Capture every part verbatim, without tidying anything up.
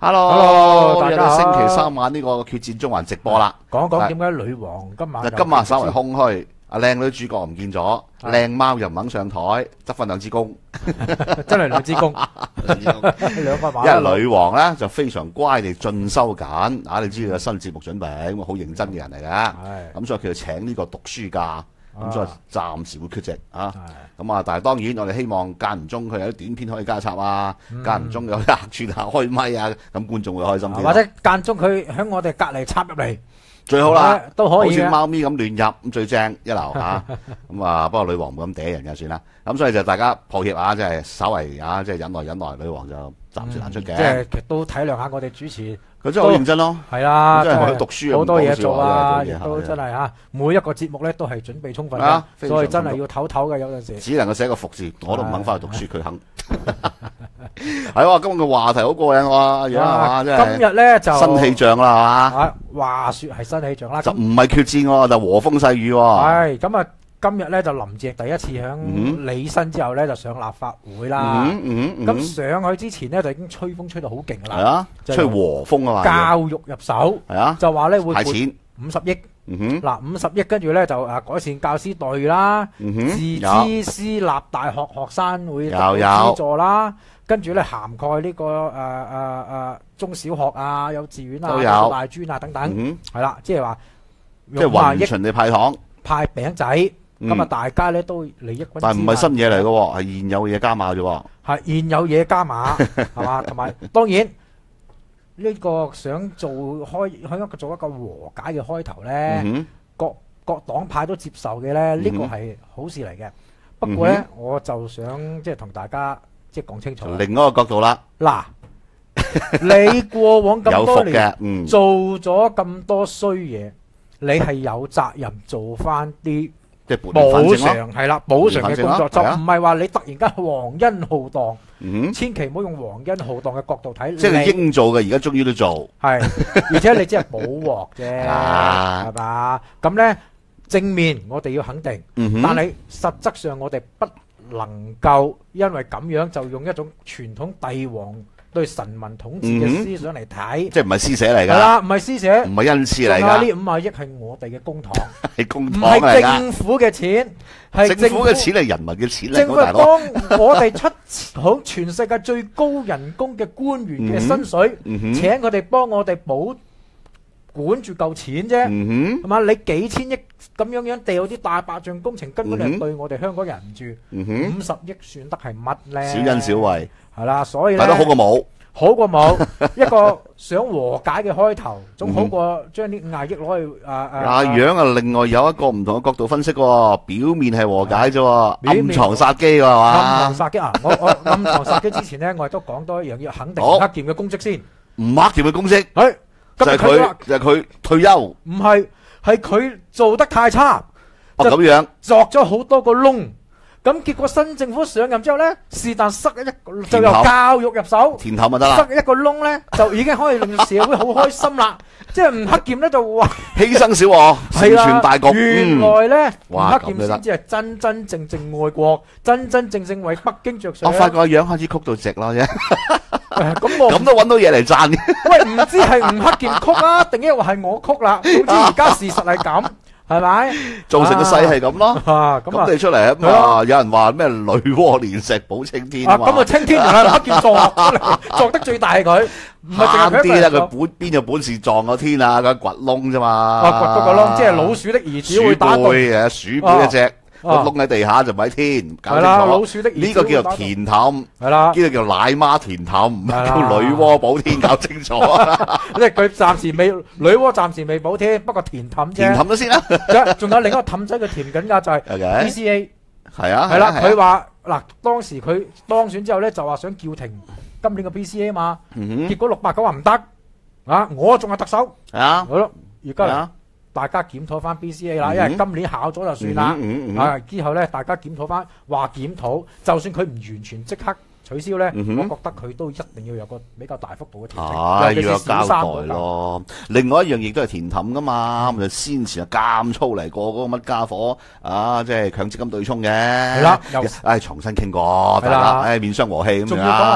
Hello， 大家好， 星期三晚呢個決戰中環直播啦。 講講點解女王今晚今晚稍為空虛，阿靚女主角唔見咗，靚貓又唔肯上台，執翻兩支公， 真係兩支公，兩個馬。 因為女王咧就非常乖地進修緊，啊你知佢有新節目準備，咁好認真嘅人嚟嘅，咁所以佢就請呢個讀書假。咁所以暫時會缺席啊！咁啊，但係當然我哋希望間唔中佢有啲短片可以加插啊，間唔中有啲客串下開咪啊，咁觀眾會開心啲。 或者間中佢喺我哋隔離插入嚟， 最好啦， 都可以。 好似貓咪咁亂入，咁最正一流嚇。咁啊，不過女王唔咁嗲人嘅算啦。咁所以就大家抱歉啊，即係稍為啊，即係忍耐忍耐，女王就暫時難出嘅。 即係都體諒下我哋主持。 佢真係好認真咯， 係啦， 真係去讀書好多嘢做啊，亦亦都真係嚇，每一個節目咧都係準備充分嘅，所以真係要唞唞嘅有陣時。 只能夠寫個服字，我都唔肯翻去讀書，佢肯。係喎，今日嘅話題好過癮喎，樣係嘛？真係。 今日咧就新氣象啦，係嘛？ 話説係新氣象啦， 就唔係決戰喎，就和風細雨喎。 係咁啊！今日咧就林鄭第一次響履新之後咧就上立法會啦。咁上去之前咧就已經吹風吹到好勁啦。係啊， 吹和風啊嘛。 教育入手係啊，就話咧會撥五十億。嗱五十億跟住咧就誒改善教師待遇啦。自資私立大學學生會得到資助啦。跟住咧涵蓋呢個誒誒誒中小學啊、幼稚園啊、大專啊等等。係啦，即係話即係勻循地派糖、 派餅仔。咁啊，大家咧都利益均沾。 但係唔係新嘢嚟嘅喎，係現有嘢加碼啫喎。 係現有嘢加碼，係嘛？同埋當然呢個想做開，想一個做一個和解嘅開頭咧，各各黨派都接受嘅咧，呢個係好事嚟嘅。不過咧，我就想即係同大家即係講清楚。 另一個角度啦， 嗱，你過往咁多年做咗咁多衰嘢，你係有責任做翻啲。補償係啦，補償嘅工作就唔係話你突然間皇恩浩蕩，嗯、千祈唔好用皇恩浩蕩嘅角度睇。 即係你應做嘅，而家終於都做。係， 而且你只係補鑊啫，係嘛？咁咧正面我哋要肯定，嗯、但係實質上我哋不能夠因為咁樣就用一種傳統帝王對臣民統治嘅思想嚟睇， 即係唔係施捨嚟㗎？ 係啦，唔係施捨， 唔係恩賜嚟㗎。 呢五十億係我哋嘅公帑， 係公帑嚟㗎，唔係政府嘅錢，係政府嘅錢係人民嘅錢嚟。 政府係幫我哋出好全世界最高人工嘅官員嘅薪水，請佢哋幫我哋保管住嚿錢啫，係嘛？你幾千億咁樣樣掉啲大白象工程，根本係對我哋香港人唔住。五十億算得係乜咧？ 小恩小惠。係啦，所以咧， 都好過冇， 好過冇一個想和解嘅開頭，總好過將啲五廿億攞去啊啊！ 阿樣啊，另外有一個唔同嘅角度分析喎，表面係和解啫，暗藏殺機㗎係嘛？ 暗藏殺機啊！我我暗藏殺機之前咧，我亦都講多一樣，要肯定吳克儉嘅功績先。 吳克儉嘅功績， 係就係佢就係佢退休， 唔係係佢做得太差， 哦咁樣， 鑿咗好多個窿。咁結果新政府上任之後咧，是但塞一個就由教育入手， 填頭咪得啦， 塞一個窿咧就已經可以令到社會好開心啦。即係吳克儉咧就話犧牲小我，成全大局。 原來咧吳克儉先至係真真正正愛國，真真正正為北京着想。 我發覺個樣開始曲到直咯啫。 咁我咁都揾到嘢嚟讚。 喂，唔知係吳克儉曲啊，定抑或係我曲啦？總之而家事實係咁。係咪造成個勢係咁咯？咁你出嚟咁啊！有人話咩女媧煉石補青天啊嘛？ 咁啊青天原來黑劍撞出嚟，撞得最大係佢，唔係淨係佢啲啦。佢本邊有本事撞個天啊？佢掘窿啫嘛。 啊，掘到個窿，即係老鼠的兒子會打洞。 鼠輩啊，鼠輩一隻。個窿喺地下就唔喺天，搞清楚。 老鼠的呢個叫做填氹， 係啦， 呢個叫奶媽填氹，唔係叫女媧補天，搞清楚。 即係佢暫時未女媧暫時未補天，不過填氹啫。 填氹咗先啦。 仲有另一個氹仔佢填緊㗎就係 B C A。 係啊， 係啦，佢話嗱當時佢當選之後咧就話想叫停今年嘅 B C A 嘛，結果六百九話唔得，啊我仲係特首。係啊，好咯，而家。大家檢討翻 B C A 啦，因為今年考咗就算啦，啊之後咧大家檢討翻，話檢討，就算佢唔完全即刻取消咧，我覺得佢都一定要有個比較大幅度嘅調整，尤其是小三咯。另外一樣亦都係填氹噶嘛，咁就先前啊監粗嚟過嗰個乜家伙啊，即係強積金對沖嘅， 係啦，又唉重新傾過，係啦，唉面傷和氣咁樣。 仲要講話喂，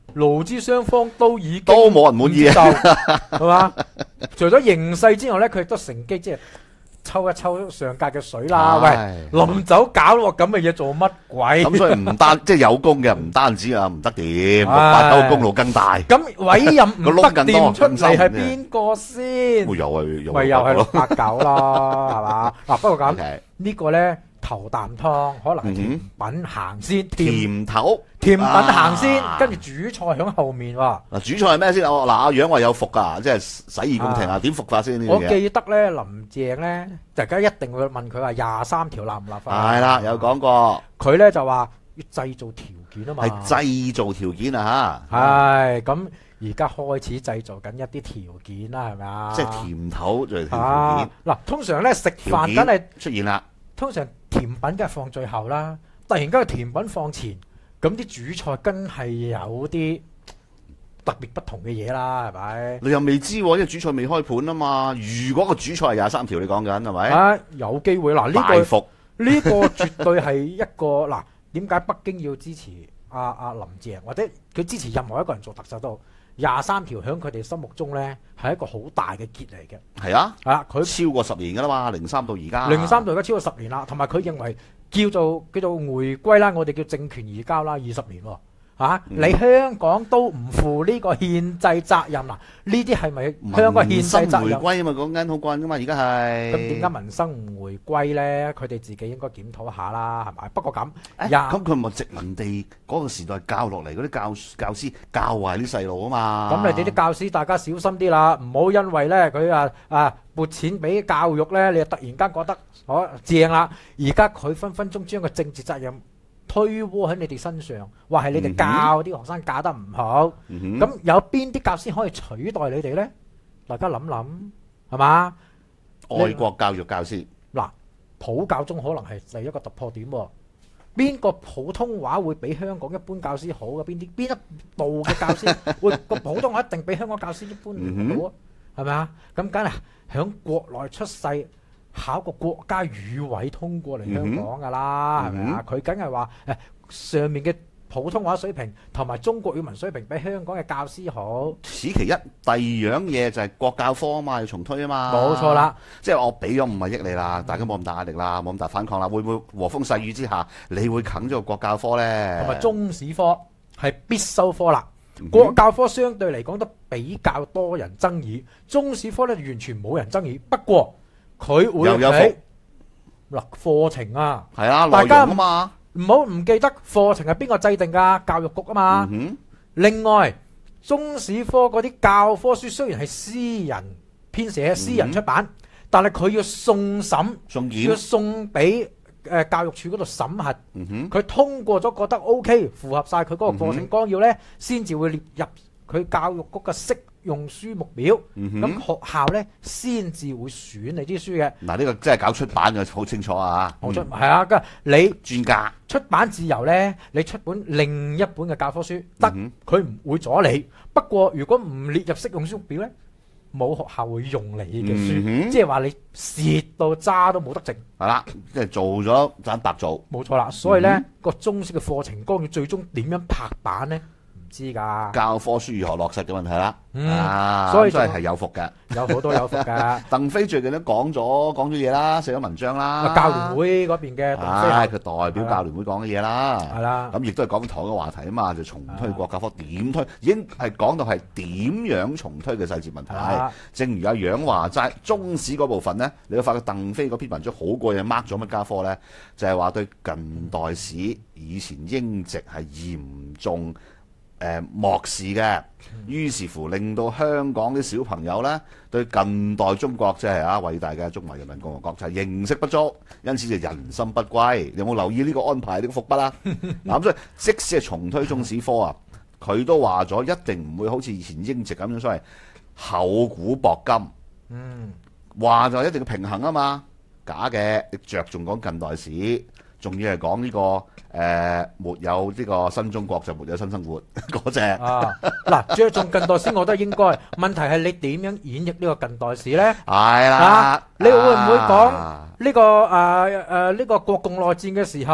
勞資雙方都已經都冇人滿意啊，係嘛？除咗形勢之外咧，佢亦都乘機即係抽一抽上屆嘅水啦。喂，臨走搞落咁嘅嘢做乜鬼？ 咁所以唔單即係有功嘅，唔單止啊唔得掂，六八九功勞更大。 咁委任唔得掂出嚟係邊個先？ 會有啊，有咪又係六八九咯，係嘛？嗱，不過咁呢個咧。頭啖湯可能係甜品行先， 甜頭甜品行先，跟住主菜響後面喎。 嗱，主菜係咩先？嗱，阿楊話有伏噶，即係洗耳恭聽啊！點伏法先呢樣嘢？ 我記得咧，林鄭咧，大家一定會問佢話廿三條立唔立法？ 係啦，有講過。 佢咧就話要製造條件啊嘛。 係製造條件啊嚇。 係咁，而家開始製造緊一啲條件啦，係咪啊？ 即係甜頭就係條件。 嗱，通常咧食飯梗係出現啦。 通常甜品梗係放最後啦，突然間個甜品放前，咁啲主菜梗係有啲特別不同嘅嘢啦，係咪？你又未知，因為主菜未開盤啊嘛。如果個主菜係廿三條，你講緊係咪？ 啊，有機會嗱，呢、 大幅呢個絕對係一個嗱，點解北京要支持阿阿、啊、林鄭，或者佢支持任何一個人做特首都好？廿三條喺佢哋心目中咧係一個好大嘅結嚟嘅。 係啊， 啊，佢超過十年噶啦嘛，零三到而家。 零三到而家超過十年啦，同埋佢認為叫做叫做回歸啦，我哋叫政權移交啦，二十年喎。啊！你香港都唔負呢個憲制責任啦，呢啲係咪香港憲制責任？ 民生回歸啊嘛，講緊好慣噶嘛，而家係。 咁點解民生唔回歸咧？佢哋自己應該檢討下啦，係咪？不過咁， 咁佢咪殖民地嗰個時代教落嚟嗰啲教教師教壞啲細路啊嘛。 咁你哋啲教師大家小心啲啦，唔好因為咧佢啊啊撥錢俾教育咧，你就突然間覺得哦正啦。而家佢分分鐘將個政治責任推鍋喺你哋身上，話係你哋教啲學生教得唔好，咁、嗯、有邊啲教師可以取代你哋呢？大家諗諗，係嘛？ 愛國教育教師嗱，普教中可能係第一個突破點。邊個普通話會比香港一般教師好嘅？邊啲邊一度嘅教師會個普通話一定比香港教師一般好啊？係咪啊？咁梗係響國內出世。考個國家語委通過嚟香港噶啦，係咪啊？佢梗係話誒上面嘅普通話水平同埋中國語文水平比香港嘅教師好。此其一，第二樣嘢就係國教科啊嘛，要重推啊嘛。 冇錯啦， 即係我俾咗五萬億你啦，大家冇咁大壓力啦，冇咁大反抗啦，會唔會和風細雨之下，你會啃咗個國教科咧？ 同埋中史科係必修科啦，嗯、國教科相對嚟講都比較多人爭議，中史科咧完全冇人爭議。不過佢會喺嗱課程啊， 係啊， 大家啊嘛， 唔好唔記得課程係邊個制定噶？教育局啊嘛。嗯、另外，中史科嗰啲教科書雖然係私人編寫、私人出版，嗯、但係佢要送審， 送檢， 要送俾誒教育處嗰度審核。佢、 嗯、 通過咗，覺得 O K， 符合晒佢嗰個課程綱要咧，先至會列入佢教育局嘅適用書目表，咁、嗯、學校咧先至會選你啲書嘅。嗱， 呢個真係搞出版嘅，好清楚啊！ 冇錯，係啊，咁你專家出版自由咧，你出本另一本嘅教科書得，佢唔、嗯、會阻你。不過如果唔列入適用書目表咧，冇學校會用你嘅書，嗯、即係話你蝕到渣都冇得剩。係啦， 即係做咗盞白做。 冇錯啦，所以咧個、嗯、中史嘅課程綱要最終點樣拍板咧？知噶教科書如何落實嘅問題啦， 嗯啊、 所以真係係有福嘅， 有好多有福噶。 鄧飛最近都講咗講咗嘢啦，寫咗文章啦。 教聯會嗰邊嘅鄧飛係佢代表教聯會講嘅嘢啦， 係啦。 咁亦都係講同一個話題啊嘛，就重推國教科點推，已經係講到係點樣重推嘅細節問題。正如阿楊話齋，中史嗰部分呢，你會發覺鄧飛嗰篇文章好過癮，mark 咗乜家科呢？就係、是、話對近代史以前英殖係嚴重。誒、呃、漠視嘅，於是乎令到香港啲小朋友呢對近代中國即係啊偉大嘅中華人民共和國就係認識不足，因此就人心不歸。你有冇留意呢個安排呢、呢個伏筆啦？嗱咁所以即使係重推中史科啊，佢都話咗一定唔會好似以前英殖咁樣，所謂厚古薄今。嗯，話就一定要平衡啊嘛，假嘅，你着重講近代史。仲要係講呢個誒、呃，沒有呢個新中國就沒有新生活嗰隻啊！ 嗱，着重近代史我覺得應該，問題係你點樣演繹呢個近代史咧？ 係啦、 啊，你會唔會講呢、這個誒誒呢個國共內戰嘅時候，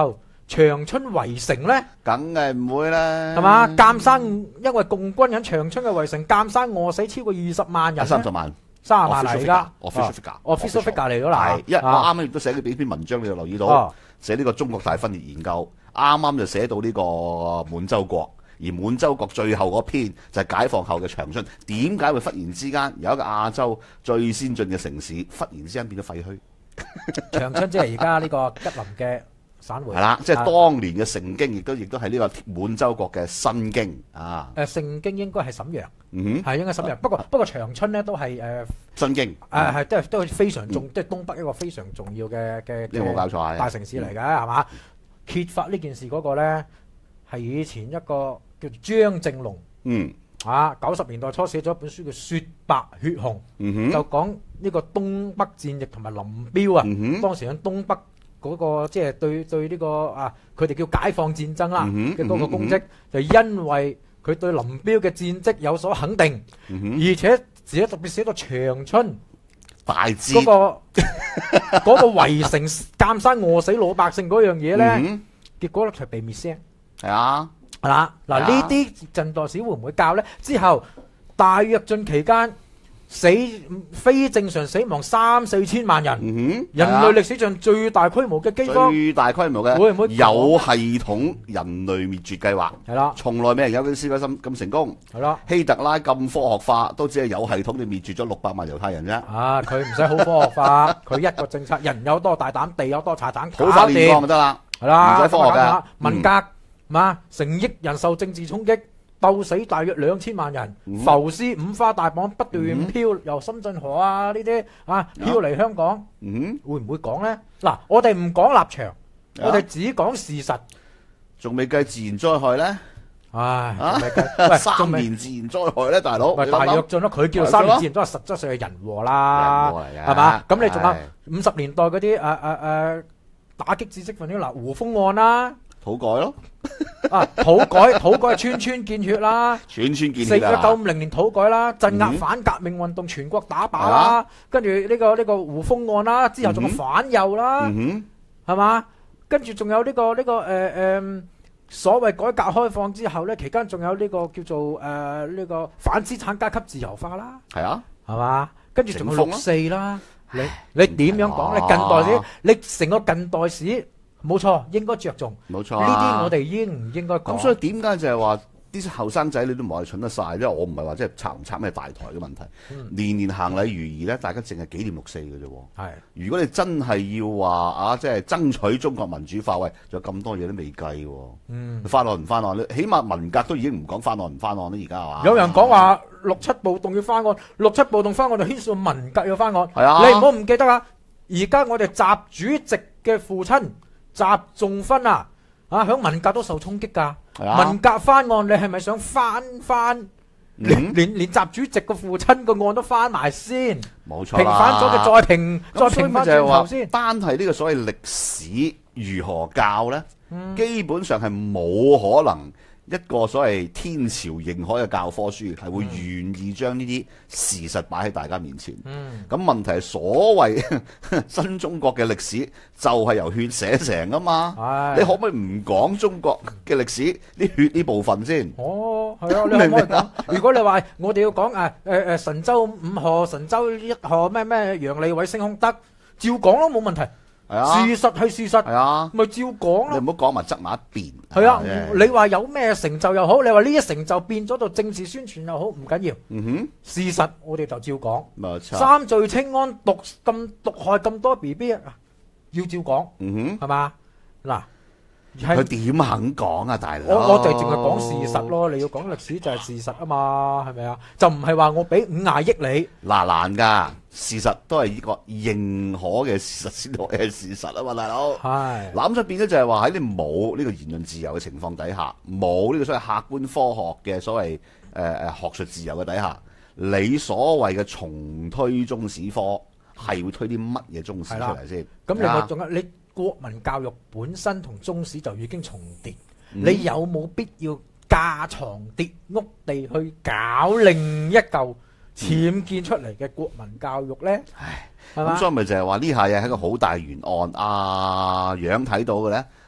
長春圍城咧？ 梗係唔會啦， 係嘛？鑑生因為共軍喺長春嘅圍城，鑑生餓死超過二十萬人， 三十萬， 三十萬嚟而家 official figure， official figure 嚟咗啦。 因為我啱啱亦都寫咗幾篇文章，你就留意到寫呢個中國大分裂研究，啱啱就寫到呢個滿洲國。而滿洲國最後嗰篇就係解放後嘅長春，點解會忽然之間有一個亞洲最先進嘅城市，忽然之間變咗廢墟？ 長春即係而家呢個吉林嘅省會。 係啦，即係當年嘅盛京，亦都亦都係呢個滿洲國嘅新京啊。 誒，盛京應該係瀋陽， 嗯， 係應該瀋陽。不過不過長春咧都係誒新京， 誒係都係都係非常重，即係東北一個非常重要嘅嘅你有冇搞錯啊？ 大城市嚟嘅係嘛？揭發呢件事嗰個咧係以前一個叫張正龍， 嗯啊，九十年代初寫咗一本書叫《雪白血紅》， 嗯， 就講呢個東北戰役同埋林彪啊， 嗯， 當時喺東北嗰個即係對對呢個啊，佢哋叫解放戰爭啦嘅嗰個功績，就因為佢對林彪嘅戰績有所肯定，而且自己特別寫到長春大致嗰個嗰個圍城監生餓死老百姓嗰樣嘢咧，結果咧就被滅聲。 係啊。 係啦，嗱呢啲近代史會唔會教咧？之後大躍進期間死非正常死亡三四千萬人， 嗯、 人類歷史上最大規模嘅饑荒， 最大規模嘅會唔會有系統人類滅絕計劃？ 係啦， 從來未人有佢試過咁咁成功。 係啦， 希特拉咁科學化，都只係有系統地滅絕咗六百萬猶太人啫。 啊，佢唔使好科學化，佢一個政策，人有多大膽，地有多茶膽， 好快煉鋼就得啦， 係啦， 唔使科學嘅。 文革。嗯嘛，成億人受政治衝擊，鬥死大約兩千萬人， 嗯、 浮屍五花大綁不斷漂，嗯、由深圳河啊呢啲啊漂嚟香港， 嗯、 會唔會講呢？嗱，我哋唔講立場，我哋只講事實。 仲未計自然災害呢？ 唉， 啊， 喂， 三年自然災害咧，大佬。 咪大躍進咯，佢叫三年自然災害，實質上係人禍啦，係嘛？咁你仲有五十年代嗰啲誒誒誒打擊知識分子嗱，胡風案啦。 土改咯， 啊土改土改係村村見血啦， 村村見血啦。 一九五零年土改啦，鎮壓反革命運動，全國打靶啦，跟住呢個呢個胡風案啦，之後仲有反右啦，係嘛？跟住仲有呢個呢個誒誒所謂改革開放之後咧，期間仲有呢個叫做誒呢個反資產階級自由化啦， 係啊， 係嘛？跟住仲有六四啦，你你點樣講咧？近代史，你成個近代史。冇錯，應該着重。 冇錯， 呢啲我哋應唔應該講？ 咁所以點解就係話啲後生仔你都唔話佢蠢得晒？因為我唔係話即係拆唔拆咩大台嘅問題。嗯、年年行禮如儀咧，大家淨係紀念六四嘅啫。係，如果你真係要話啊，即係爭取中國民主化，喂，仲有咁多嘢都未計。嗯，翻案唔翻案？起碼文革都已經唔講翻案唔翻案啦，而家係嘛？有人講話六七暴動要翻案，六七暴動翻案就牽涉到文革要翻案。 係啊， 你唔好唔記得啊！而家我哋習主席嘅父親。習仲勳啊，啊響文革都受衝擊噶，啊、文革翻案，你係咪想翻翻？嗯、連連連習主席個父親個案都翻埋先， 冇錯， 平反咗嘅再平，再平翻轉頭先。 單係呢個所謂歷史如何教咧，嗯、基本上係冇可能。一個所謂天朝認可嘅教科書係會願意將呢啲事實擺喺大家面前。咁、嗯、問題係所謂新中國嘅歷史就係由血寫成啊嘛。哎、你可唔可以唔講中國嘅歷史啲血呢部分先？ 哦，係啊，你可唔可以講？如果你話我哋要講誒誒誒神舟五號、神舟一號咩咩楊利偉升空德，照講咯，冇問題。係啊，事實係事實，係啊，咪照講咯。 你唔好講埋側埋一邊。 係啊，你話有咩成就又好，你話呢一成就變咗做政治宣傳又好，唔緊要。嗯哼，事實我哋就照講。冇錯。三聚氰胺毒咁毒害咁多 B B 啊，要照講。嗯哼，係嘛？嗱。 佢點肯講啊，大佬？ 我我哋淨係講事實咯，你要講歷史就係事實啊嘛，係咪啊？就唔係話我俾五廿億你。 嗱，難噶，事實都係呢個認可嘅事實先係事實啊嘛，大佬。係。嗱咁就變咗就係話喺你冇呢個言論自由嘅情況底下，冇呢個所謂客觀科學嘅所謂誒誒、呃、學術自由嘅底下，你所謂嘅重推中史科係會推啲乜嘢中史出嚟先？ 咁另外仲有你。國民教育本身同中史就已經重疊，嗯、你有冇必要架床疊屋地去搞另一嚿僭建出嚟嘅國民教育呢？唉，咁所以咪就係話呢下嘢係一個好大懸案。阿楊睇到嘅呢，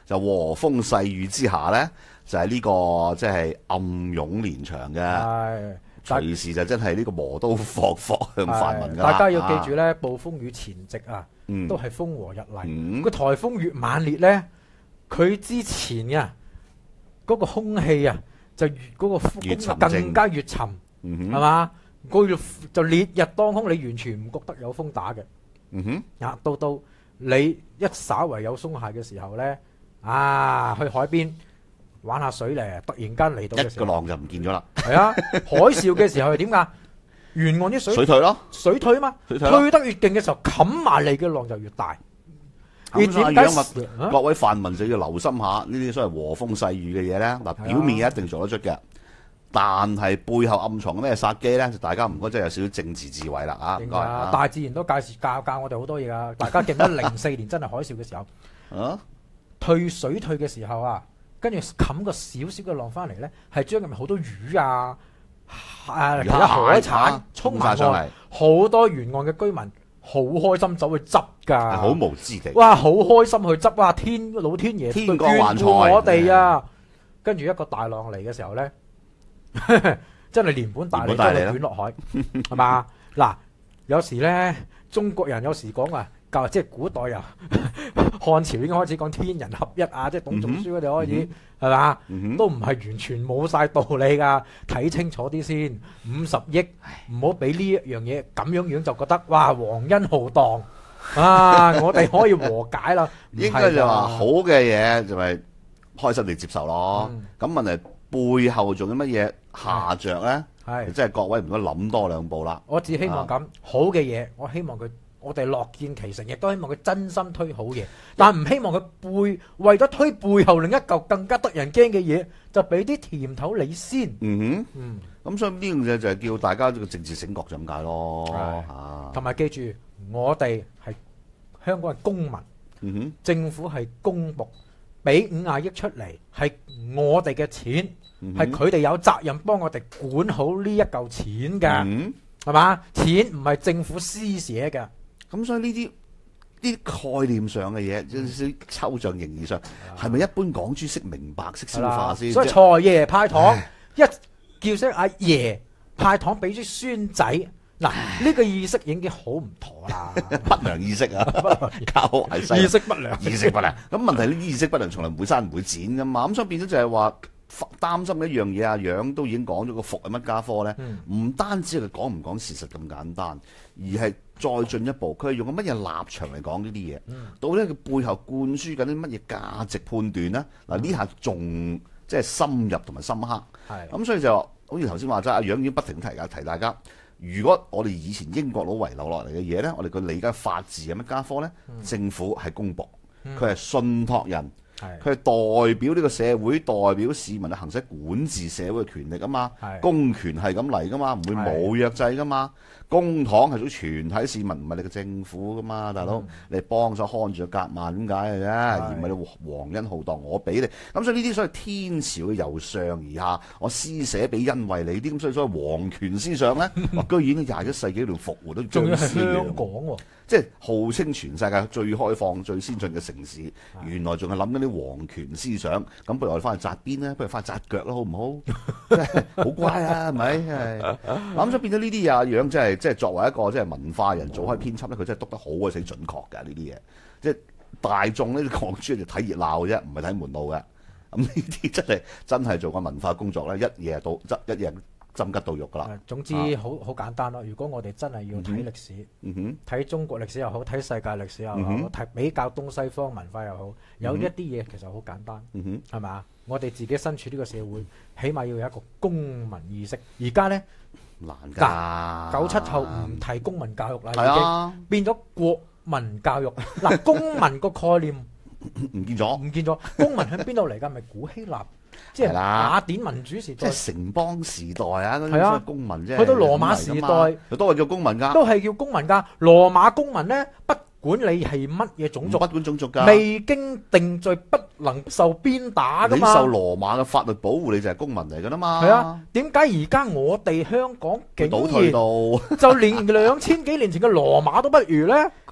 就和風細雨之下咧，就係、是、呢、這個即係、就是、暗湧連場嘅，隨時就真係呢個磨刀霍霍向泛民㗎。 大家要記住咧，暴風雨前夕啊， 嗯、 都係風和日麗。 嗯、個颱風越猛烈咧，佢之前啊嗰、那個空氣啊就越嗰、那個風更加越沉，係嘛？佢就烈日當空，你完全唔覺得有風打嘅。 嗯哼， 啊，到到你一稍為有鬆懈嘅時候咧，啊，去海邊玩下水咧，突然間嚟到嘅時候， 一個浪就唔見咗啦。 係啊，海嘯嘅時候係點㗎？沿岸啲水水退咯， 水退啊嘛，退得越勁嘅時候，冚埋嚟嘅浪就越大。 而點解各位泛民就要留心下呢啲所謂和風細雨嘅嘢咧？嗱，表面一定做得出嘅。但係背後暗藏咩殺機咧？就大家唔該，真係有少少政治智慧啦啊！唔該啊！ 大自然都教教教我哋好多嘢噶。大家記得零四年真係海嘯嘅時候， 啊， 退水退嘅時候啊，跟住冚個少少嘅浪翻嚟咧，係將入面好多魚啊、誒其他海產衝埋上嚟，好多沿岸嘅居民好開心走去執㗎， 好無知地， 哇！好開心去執，哇！天老天爺天降橫財我哋啊！跟住一個大浪嚟嘅時候咧。真係連本帶利將佢捲落海，係嘛？嗱，有時咧，中國人有時講啊，舊即係古代啊，漢朝已經開始講天人合一啊，即係董仲舒佢哋開始係嘛，都唔係完全冇晒道理噶，睇清楚啲先。五十億唔好俾呢一樣嘢咁樣樣就覺得哇，皇恩浩蕩啊！我哋可以和解啦。 應該就話好嘅嘢就係開心地接受咯。咁、嗯、問題。背後仲有乜嘢下着咧？係即係各位唔該諗多兩步啦。 我只希望咁、啊、好嘅嘢，我希望佢我哋樂見其成，亦都希望佢真心推好嘢，但唔希望佢背為咗推背後另一嚿更加得人驚嘅嘢，就俾啲甜頭你先。 嗯哼，嗯，咁所以呢樣嘢就係叫大家個政治醒覺就咁解咯。 同埋、啊、記住，我哋係香港係公民， 嗯哼， 政府係公僕。俾五廿億出嚟係我哋嘅錢，係佢哋有責任幫我哋管好呢一嚿錢㗎，係、嗯、嘛？錢唔係政府施捨㗎。咁所以呢啲呢啲概念上嘅嘢，有少少抽象形義上，係咪一般港豬識明白識消化先？ 所以財爺派糖一叫聲阿爺派糖俾啲孫仔。嗱，呢個意識已經好唔妥啦， 不良意識啊，教壞細， 意識不良， 意識不良。咁問題呢啲意識不良從來唔會刪唔會剪噶嘛，咁所以變咗就係話擔心一樣嘢啊，樣都已經講咗個伏係乜家科咧，唔、嗯、單止係講唔講事實咁簡單，而係再進一步，佢係用乜嘢立場嚟講呢啲嘢，到底佢背後灌輸緊啲乜嘢價值判斷咧？嗱、嗯，呢下仲即係深入同埋深刻，係咁，所以就好似頭先話齋，阿樣已經不停提提大家。如果我哋以前英國佬遺留落嚟嘅嘢咧，我哋個理解法治係乜家科咧、嗯？政府係公僕，佢係信託人，佢係代表呢個社會，代表市民去行使管治社會嘅權力啊嘛。公權係咁嚟噶嘛，唔會冇約制噶嘛。公帑係屬於全體市民，唔係你嘅政府噶嘛，大佬、嗯，你幫手看住個夾萬點解嘅啫，而唔係你皇恩浩蕩我俾你。咁所以呢啲所謂天朝嘅由上而下，我施捨俾恩惠你啲，咁所以所謂皇權思想咧，居然廿一世紀度復活都仲要係香港喎、啊，即係號稱全世界最開放、最先進嘅城市，原來仲係諗緊啲皇權思想。咁不如我哋翻去紮辮咧，不如翻去紮腳咯，好唔好？即係好乖啊，係咪？係咁所以變咗呢啲啊樣，即係。即係作為一個即係文化人做開編輯咧，佢真係督得好鬼死準確㗎呢啲嘢。即係大眾呢啲港豬就睇熱鬧嘅啫，唔係睇門路嘅。咁呢啲真係真係做個文化工作咧，一夜到一夜針吉到肉㗎啦。 總之好好、啊、簡單咯。如果我哋真係要睇歷史，睇、嗯、中國歷史又好，睇世界歷史又好，睇、嗯、比較東西方文化又好，有一啲嘢其實好簡單，係、嗯、嘛？我哋自己身處呢個社會，起碼要有一個公民意識。而家咧。 難㗎， 九七後唔提公民教育啦，已經、啊、變咗國民教育。嗱，公民個概念唔見咗， 唔見咗。公民喺邊度嚟㗎？咪古希臘，即係雅典民主時代， 即係城邦時代啊！嗰啲公民啫。 去到羅馬時代， 都係叫公民㗎， 都係叫公民㗎。羅馬公民咧，不管你係乜嘢種族， 不管種族㗎， 未經定罪不能受鞭打㗎嘛。 你受羅馬嘅法律保護，你就係公民嚟㗎啦嘛。 係啊，點解而家我哋香港竟然倒退到就連兩千幾年前嘅羅馬都不如咧？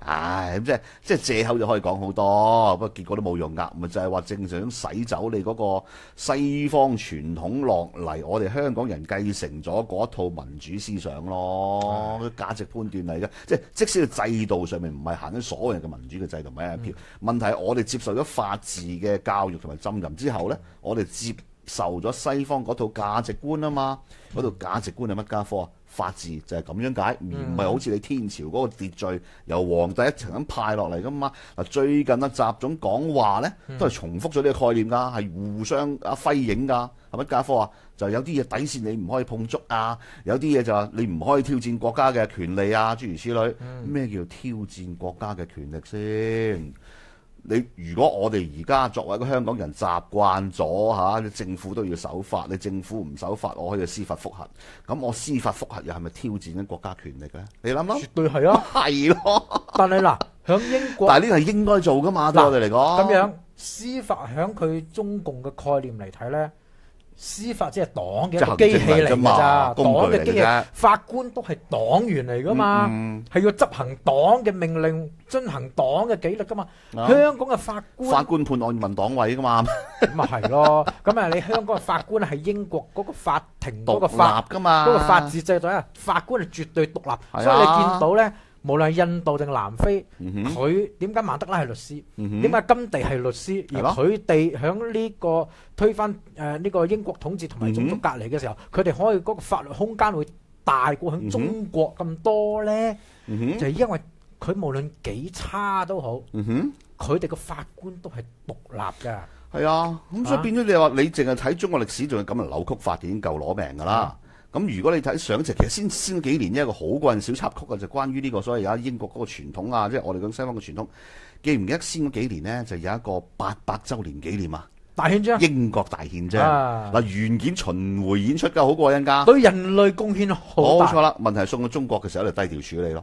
唉，咁即係即係藉口就可以講好多，不過結果都冇用㗎，咪就係話正想洗走你嗰個西方傳統落嚟，我哋香港人繼承咗嗰套民主思想咯，價值判斷嚟嘅，即係即使個制度上面唔係行緊所有人嘅民主嘅制度，唔係一票，嗯、問題係我哋接受咗法治嘅教育同埋浸淫之後呢，我哋接受咗西方嗰套價值觀啊嘛，嗰套價值觀係乜家科啊？法治就係咁樣解，而唔係好似你天朝嗰個秩序由皇帝一層咁派落嚟噶嘛。嗱，最近啊習總講話咧，都係重複咗呢個概念㗎，係互相啊輝映㗎，係乜家科啊？就有啲嘢底線你唔可以碰觸啊，有啲嘢就話你唔可以挑戰國家嘅權利啊，諸如此類。咩叫挑戰國家嘅權力先？你如果我哋而家作為一個香港人習慣咗嚇，你政府都要守法，你政府唔守法，我可以司法覆核。咁我司法覆核又係咪挑戰緊國家權力咧？你諗諗？ 絕對係啊， 係咯。 但係嗱，響英國， 但係呢個係應該做噶嘛？對我哋嚟講， 咁樣司法響佢中共嘅概念嚟睇咧。司法即係黨嘅一個機器嚟㗎咋，黨嘅機器，法官都係黨員嚟㗎嘛，係、嗯嗯、要執行黨嘅命令，遵行黨嘅紀律㗎嘛、啊。香港嘅法官， 法官判案問黨委㗎嘛， 咁咪係咯。咁啊，你香港嘅法官係英國嗰個法庭嗰個法獨立㗎嘛， 嗰個法治制度啊，法官係絕對獨立，啊、所以你見到咧。無論係印度定南非，佢點解曼德拉係律師？點解甘地係律師？而佢哋喺呢個推翻誒呢個英國統治同埋種族隔離嘅時候，佢哋可以嗰個法律空間會大過喺中國咁多咧？就係因為佢無論幾差都好，佢哋個法官都係獨立㗎。 係啊，咁所以變咗你話你淨係睇中國歷史，仲係咁樣扭曲法，已經夠攞命㗎啦。咁如果你睇上一集，其實先先幾年一個好過癮小插曲啊，就關於呢個所謂而家英國嗰個傳統啊，即係我哋講西方嘅傳統。記唔記得先嗰幾年呢，就有一個八百週年紀念啊？ 大憲章， 英國大憲章嗱，原件巡迴演出㗎，好過癮㗎， 對人類貢獻好大。 冇錯啦，問題係送到中國嘅時候就低調處理咯，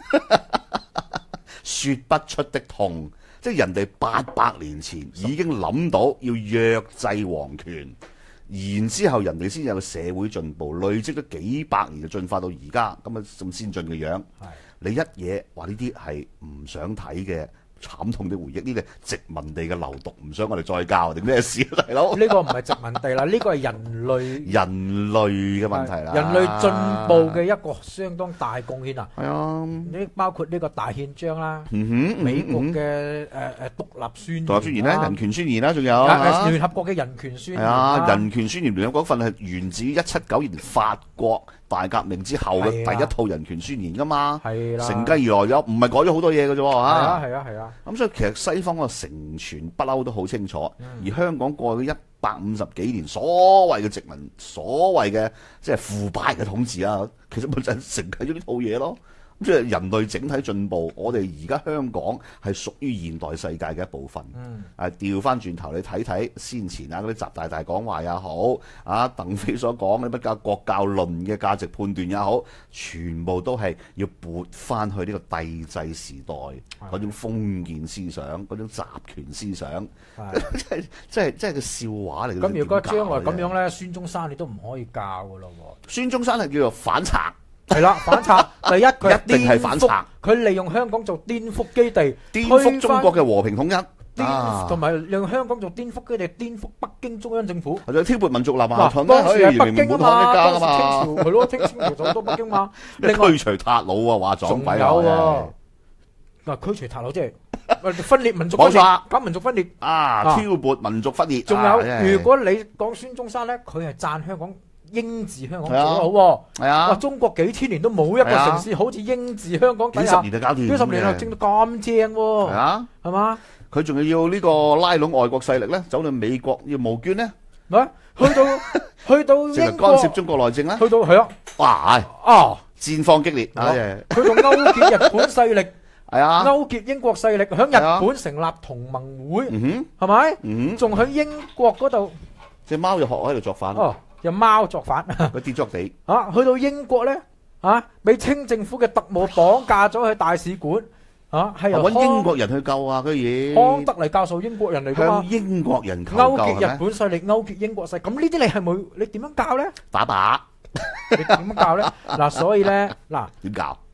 説不出的痛，即係人哋八百年前已經諗到要約制皇權。然之後，人哋先有個社會進步，累積咗幾百年就進化到而家咁啊咁先進嘅樣。你一嘢話呢啲係唔想睇嘅慘痛嘅回憶，呢啲殖民地嘅流毒，唔想我哋再教定咩事啊，大佬？ 呢個唔係殖民地啦，呢個係人類人類嘅問題啦。 人類進步嘅一個相當大貢獻啊！ 係啊， 呢包括呢個大憲章啦， 嗯哼， 美國嘅誒誒獨立宣言、 獨立宣言啦、人權宣言啦，仲有啊聯合國嘅人權宣言。 係啊，人權宣言聯合國份係源自於一七九年法國大革命之後嘅第一套人權宣言㗎嘛。係啦，承繼而來有，唔係改咗好多嘢㗎啫喎。係啊，係啊，係啊。 咁所以其實西方嗰個承傳不嬲都好清楚，嗯、而香港過去一百五十幾年所謂嘅殖民、所謂嘅即係腐敗嘅統治啊，其實咪就係承繼咗呢套嘢咯。咁即係人類整體進步，我哋而家香港係屬於現代世界嘅一部分。嗯，誒調翻轉頭你睇睇先前啊嗰啲習大大講話也好，啊鄧飛所講嘅乜教國教論嘅價值判斷也好，全部都係要撥翻去呢個帝制時代嗰種封建思想、嗰種集權思想，即係即係即係個笑話嚟嘅。 咁如果將來咁樣咧，孫中山你都唔可以教㗎咯喎。 孫中山係叫做反賊。 係啦，反賊第一佢一定係反賊， 佢利用香港做顛覆基地， 顛覆中國嘅和平統一， 同埋利用香港做顛覆基地，顛覆北京中央政府， 或者挑撥民族立場， 當時係北京啊嘛，當時清朝係咯，清清朝就到北京嘛， 另外驅除韃虜啊，話撞鬼啊， 嗱驅除韃虜即係分裂民族，冇錯，搞民族分裂啊，挑撥民族分裂。 仲有，如果你講孫中山咧，佢係讚香港。英治香港做得好喎，係啊！哇，中國幾千年都冇一個城市好似英治香港， 幾十年就搞掂， 幾十年就整到咁正喎，係啊， 係嘛？ 佢仲要要呢個拉攏外國勢力咧，走到美國要募捐咧， 咪去到去到英國干涉中國內政咧， 去到係啊， 哇！啊，戰況激烈，去到勾結日本勢力， 係啊， 勾結英國勢力，響日本成立同盟會，係咪？嗯，仲喺英國嗰度， 隻貓又學喺度作反。 有貓作反， 佢跌咗地啊！去到英國咧，啊，俾清政府嘅特務綁架咗去大使館，啊，係由揾英國人去救啊！佢嘢康德黎教授英國人嚟噶嘛？ 向英國人求救， 勾結日本勢力，勾結英國勢，咁呢啲你係咪你點樣教咧？ 打靶， 你點樣教咧？嗱，所以咧，嗱， 點教？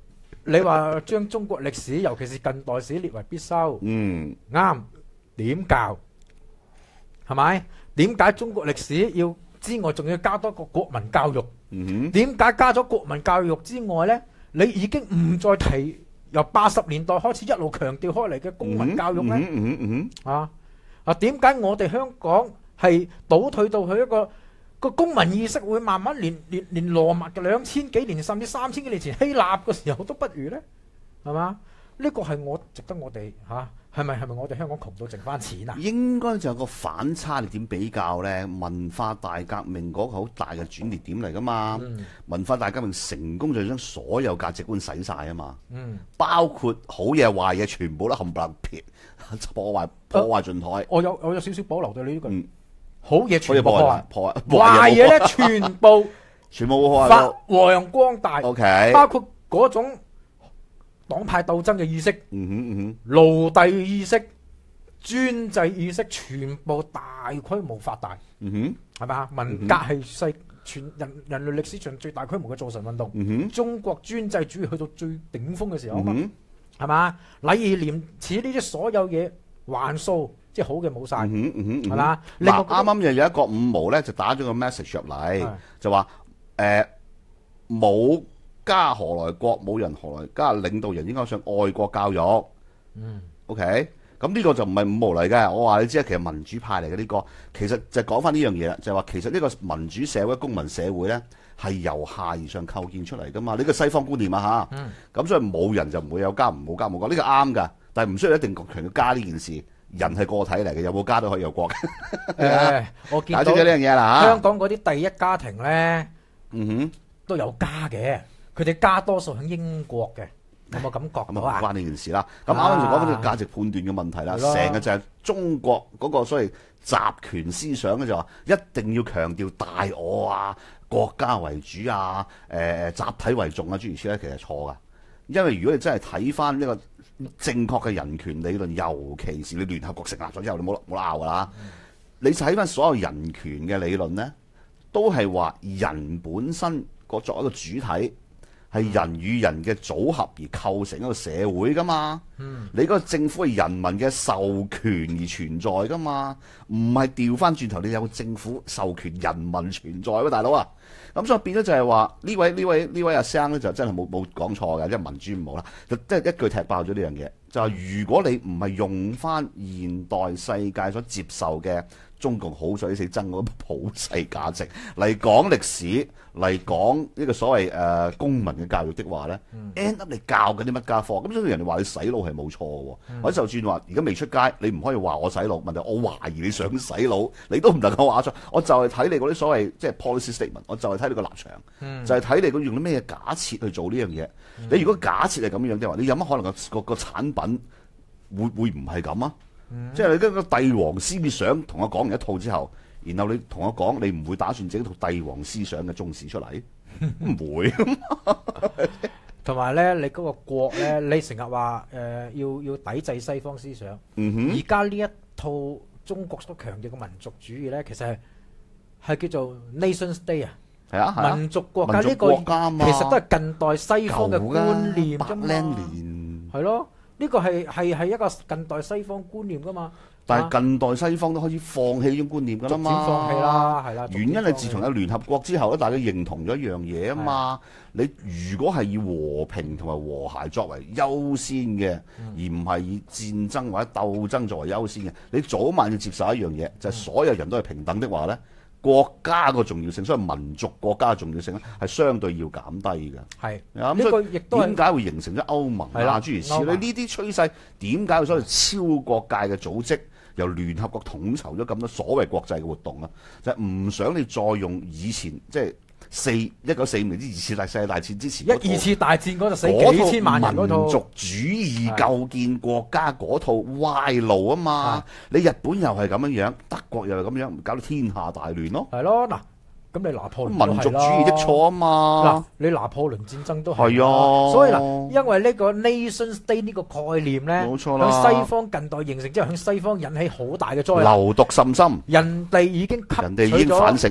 你話將中國歷史，尤其是近代史列為必修， 嗯， 啱。點教？係咪？點解中國歷史要之外，仲要加多個國民教育？ 嗯， 點解加咗國民教育之外呢？你已經唔再提由八十年代開始一路強調開嚟嘅公民教育呢？ 嗯嗯嗯嗯、 啊啊！點解我哋香港係倒退到去一個個公民意識會慢慢連連連羅馬嘅兩千幾年甚至三千幾年前希臘嘅時候都不如呢？係嘛？呢個係我值得我哋嚇係咪係咪我哋香港窮到剩翻錢啊？ 應該就有個反差，你點比較呢？文化大革命嗰個好大嘅轉捩點嚟噶嘛、嗯？文化大革命成功就將所有價值觀洗晒啊嘛、嗯！包括好嘢壞嘢全部都冚唪唥撇，破壞破壞盡台。 我有我有少少保留對你呢句。 嗯、 好嘢全部破壞， 破壞壞嘢咧全部全部破壞發揚光大。 OK， 包括嗰種黨派鬥爭嘅意識、 嗯哼嗯哼奴隸意識、專制意識，全部大規模發大。 嗯哼， 係咪啊？文革係世全人人類歷史上最大規模嘅造神運動。 嗯哼，中國專制主義去到最頂峰嘅時候啊嘛，係嘛？禮義廉恥呢啲所有嘢還數，即係好嘅冇晒，係嘛？ 嗱，啱啱又有一個五毛咧，就打咗個 message 入嚟，就話誒冇家何來國，冇人何來家，領導人應該上愛國教育。嗯 ，OK， 咁呢個就唔係五毛嚟嘅。我話你知啊，其實民主派嚟嘅呢個，其實就講翻呢樣嘢啦，就係話其實呢個民主社會、公民社會咧，係由下而上構建出嚟噶嘛。呢個西方觀念啊嚇，咁、嗯、所以冇人就唔會有家，唔冇家冇國，呢個啱㗎。但係唔需要一定強調加呢件事。人係個體嚟嘅，有冇家都可以有國。誒、 欸，我見到呢樣嘢啦嚇， 香港嗰啲第一家庭咧， 嗯哼， 都有家嘅。佢哋家多數喺英國嘅，有冇感覺到啊？ 咁關呢件事啦。咁啱啱就講翻呢個價值判斷嘅問題啦。成日就係中國嗰個所謂集權思想咧，就話一定要強調大我啊、國家為主啊、誒集體為重啊諸如此類，其實係錯噶。因為如果你真係睇翻呢個正確嘅人權理論，尤其是你聯合國成立咗之後，你冇冇得拗噶啦。嗯、你睇翻所有人權嘅理論咧，都係話人本身個作為一個主體，係人與人嘅組合而構成一個社會噶嘛。嗯、你嗰個政府係人民嘅授權而存在噶嘛，唔係調翻轉頭你有個政府授權人民存在喎，大佬啊！咁所以變咗就係話呢位呢位呢位阿生咧就真係冇冇講錯嘅，即係民主唔好啦，就即係一句踢爆咗呢樣嘢，就係、是、如果你唔係用翻現代世界所接受嘅中共好死死憎嗰個普世價值嚟講歷史，嚟講呢個所謂誒、呃、公民嘅教育的話咧、嗯、end up 你教緊啲乜家科？咁所以人哋話你洗腦係冇錯喎，嗯、或者就算話而家未出街，你唔可以話我洗腦，問題我懷疑你想洗腦，你都唔能夠話錯。我就係睇你嗰啲所謂即係 policy statement，我就係睇你個立場，嗯、就係睇你嗰用啲咩假設去做呢樣嘢。嗯、你如果假設係咁樣嘅話，你有乜可能個個個產品會會唔係咁啊？嗯、即係你跟個帝王思想同我講完一套之後，然後你同我講你唔會打算整套帝王思想嘅中史出嚟，唔會。 同埋咧，你嗰個國咧，你成日話誒要要抵制西方思想。而家呢一套中國所強調嘅民族主義咧，其實係係叫做 nation state 啊。係啊，啊民族國家呢個其實都係近代西方嘅觀念啫嘛。係咯。呢個係係係一個近代西方觀念噶嘛， 但係近代西方都開始放棄呢種觀念噶啦嘛， 逐漸放棄啦，係啦。 原因係自從有聯合國之後咧，大家認同咗一樣嘢啊嘛。你如果係以和平同埋和諧作為優先嘅，嗯、而唔係以戰爭或者鬥爭作為優先嘅，你早晚要接受一樣嘢，就係、是、所有人都係平等的話咧。國家個重要性，所以民族國家嘅重要性咧，係相對要減低嘅。係，咁所以點解會形成咗歐盟啊諸如此類？呢啲趨勢點解會所謂超國界嘅組織由聯合國統籌咗咁多所謂國際嘅活動啊？就係、是、唔想你再用以前即係四一九四五年之二次大世界大戰之前一二次大戰嗰陣死幾千萬人嗰套民族主義構建國家嗰套歪路啊嘛！你日本又係咁樣樣，德國又係咁樣，搞到天下大亂咯。 係咯，嗱，咁你拿破崙民族主義的錯啊嘛！ 嗱，你拿破崙戰爭都係啊，所以嗱，因為呢個 nation state 呢個概念咧， 冇錯啦， 喺西方近代形成之後，喺西方引起好大嘅災難， 流毒甚深。 人哋已經吸人哋已經反省啦。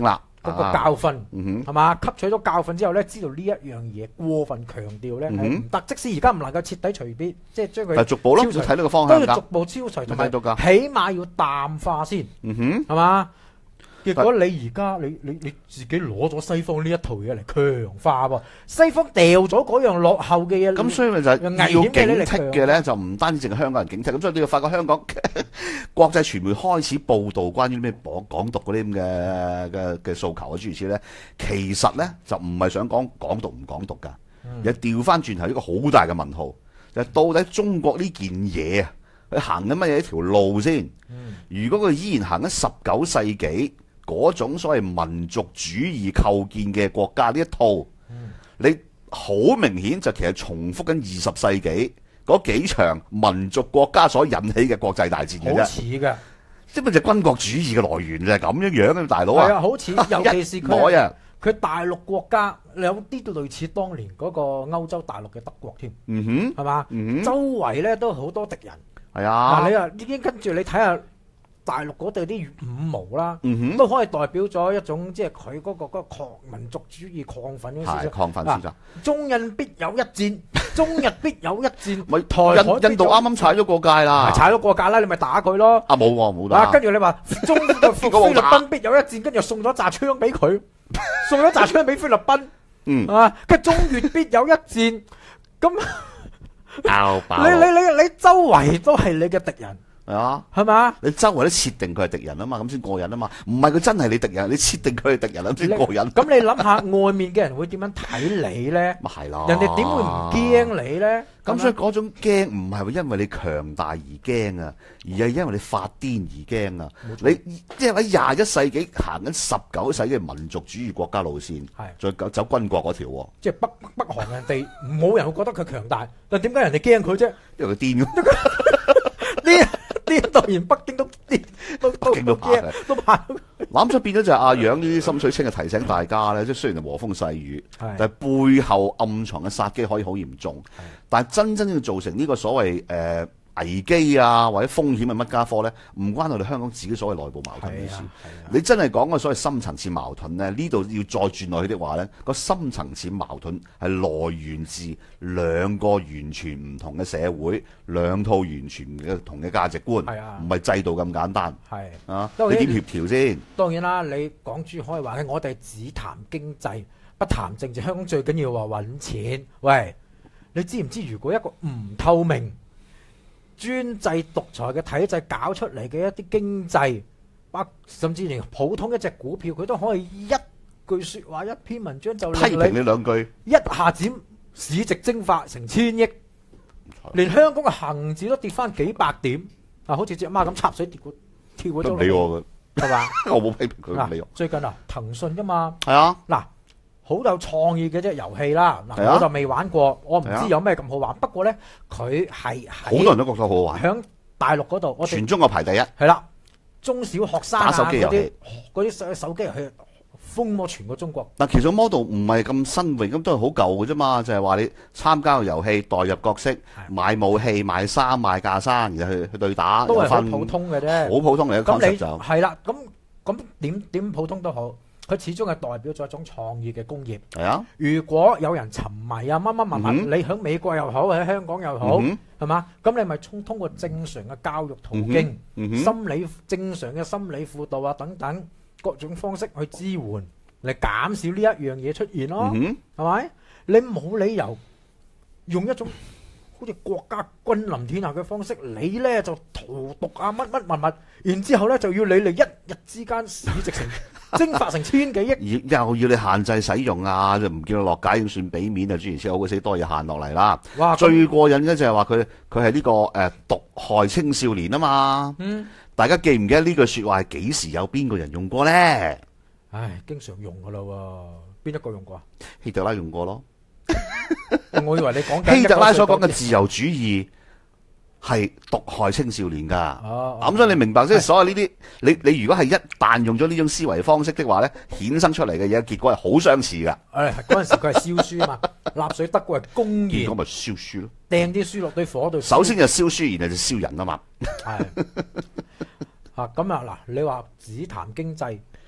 嗰個教訓，係嘛？吸取咗教訓之後咧，知道呢一樣嘢過分強調咧係唔得。即使而家唔能夠徹底除滅，即係將佢逐步咯，要睇呢個方向， 都要逐步消除，同埋起碼要淡化先， 嗯哼， 係嘛？結果你而家你你你自己攞咗西方呢一套嘢嚟強化喎，西方掉咗嗰樣落後嘅嘢， 咁所以咪就係要警惕嘅咧，就唔單止淨係香港人警惕，咁所以你要發覺香港國際傳媒開始報導關於咩港港獨嗰啲咁嘅嘅嘅訴求啊諸如此咧，其實咧就唔係想講港獨唔港獨㗎，而係調翻轉頭一個好大嘅問號，就係到底中國呢件嘢啊，佢行緊乜嘢一條路先？如果佢依然行緊十九世紀嗰種所謂民族主義構建嘅國家呢一套，嗯、你好明顯就其實重複緊二十世紀嗰幾場民族國家所引起嘅國際大戰嘅啫。 好似嘅， 即係咪就軍國主義嘅來源就係咁樣樣嘅大佬啊？係啊，好似尤其是佢佢大陸國家有啲都類似當年嗰個歐洲大陸嘅德國添。嗯哼，係嘛？嗯哼，周圍咧都好多敵人。係啊，嗱你啊已經跟住你睇下。大陸嗰度啲五毛啦，嗯、都可以代表咗一種即係佢嗰個嗰、嗰個抗民族主義亢奮嘅思想。 亢奮思想。 中印必有一戰，中日必有一戰。 咪台海印印度啱啱踩咗過界啦， 踩咗過界啦，你咪打佢咯。 啊冇喎冇打。 跟住你話中菲律賓必有一戰，跟住送咗扎槍俾佢，送咗扎槍俾菲律賓。嗯，係嘛？跟住中越必有一戰，咁你你你你周圍都係你嘅敵人。 係啊， 係嘛？ 你周圍都設定佢係敵人啊嘛，咁先過癮啊嘛。唔係佢真係你敵人，你設定佢係敵人咁先過癮。 咁你諗下，外面嘅人會點樣睇你咧？咪係咯，人哋點會唔驚你咧？ 咁所以嗰種驚唔係因為你強大而驚啊，而係因為你發癲而驚啊。你即係喺廿一世紀行緊十九世紀嘅民族主義國家路線，再走軍國嗰條。即係北北韓人哋冇人會覺得佢強大，但點解人哋驚佢啫？ 因為佢癲咯。 呢呢當然北京都都北京都怕嘅， 都怕。 諗出變咗就係阿楊呢啲心水清嘅提醒大家咧，即係雖然係和風細雨，但係背後暗藏嘅殺機可以好嚴重。但係真真正造成呢個所謂誒、呃、危機啊或者風險嘅乜家科咧，唔關我哋香港自己所謂內部矛盾嘅事。你真係講個所謂深層次矛盾咧，呢度要再轉落去的話咧，個深層次矛盾係來源自兩個完全唔同嘅社會，兩套完全唔同嘅價值觀，唔係制度咁簡單。係啊，你點協調先？ 當然啦，你講珠海話嘅，我哋只談經濟，不談政治。香港最緊要話揾錢。喂，你知唔知如果一個唔透明、專制獨裁嘅體制搞出嚟嘅一啲經濟，甚至連普通一隻股票，佢都可以一句說話、一篇文章就批評你兩句， 一下子市值蒸發成千億，連香港嘅恒指都跌翻幾百點，啊，好似隻貓咁插水跌過跳過咗。 唔理我嘅， 係嘛？ 我冇批評佢，唔理我。 最近啊，騰訊啫嘛， 係啊， 嗱。好有創意嘅啫遊戲啦，嗱、啊、我就未玩過，我唔知有咩咁好玩。啊、不過咧，佢係好多人都覺得好玩。 響大陸嗰度，我全中國排第一。係啦，中小學生打手機遊戲嗰啲手機遊戲風靡全個中國。 但其實 model 唔係咁新穎，咁都係好舊嘅啫嘛。就係、是、話你參加個遊戲，代入角色，買武器、買衫、買架衫，然後去去對打， 都係好普通嘅啫。 好普通嚟嘅 concept 就係啦。咁咁點點普通都好。佢始終係代表咗一種創意嘅工業。係啊，如果有人沉迷啊乜乜物物，嗯、你喺美國又好，喺香港又好，係、嗯、嘛？咁你咪通通過正常嘅教育途徑、嗯嗯、心理正常嘅心理輔導啊等等各種方式去支援，嚟減少呢一樣嘢出現咯。係、嗯、咪？你冇理由用一種好似國家君臨天下嘅方式，你咧就荼毒啊乜乜物物，然之後咧就要你嚟一日之間市值成蒸發成千幾億， 又要你限制使用啊，就唔叫你落架要算俾面啊，諸如此類好鬼死多嘢限落嚟啦。哇！最過癮嘅就係話佢佢係呢個誒、呃、毒害青少年啊嘛。嗯，大家記唔記得呢句說話係幾時有邊個人用過咧？ 唉，經常用噶啦，邊一個用過啊？ 希特拉用過咯。 我以為你講希特拉所講嘅自由主義係毒害青少年噶，咁、哦哦、所以你明白即係所有呢啲，你你如果係一旦用咗呢種思維方式的話咧，衍生出嚟嘅嘢結果係好相似噶。誒、 哎，嗰陣時佢係燒書啊嘛，納粹德國係公然， 咁咪燒書咯， 掟啲書落堆火度。 首先就燒書，然後就燒人啊嘛。 係啊，咁啊嗱，你話只談經濟不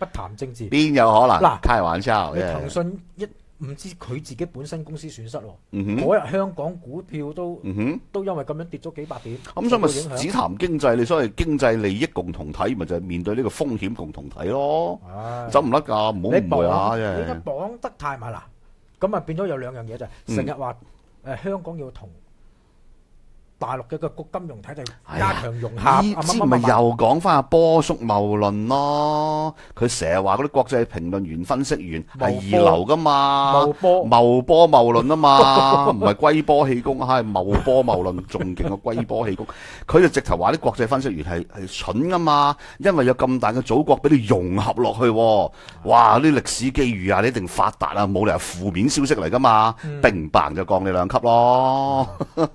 不談政治， 邊有可能？ 嗱， 開玩笑， 你騰訊一唔知佢自己本身公司損失喎，嗰、 嗯、 日香港股票都、 嗯、 都因為咁樣跌咗幾百點， 咁所以咪只談經濟，你所謂經濟利益共同體，咪就係面對呢個風險共同體咯，走唔甩㗎，唔好誤會啊！ 你而家綁得太埋啦，咁啊變咗有兩樣嘢就係成日話誒香港要同大陸嘅個金融體制加強融合， 呢支咪又講翻阿波叔謬論咯。佢成日話嗰啲國際評論員、分析員係二流噶嘛， 謬波謬波謬論啊嘛，唔係龜波氣功，係謬波謬論，仲勁過龜波氣功。佢就直頭話啲國際分析員係係蠢噶嘛，因為有咁大嘅祖國俾你融合落去，哇！啲歷史機遇啊，你一定發達啊，冇理由負面消息嚟噶嘛，乒乓就降你兩級咯。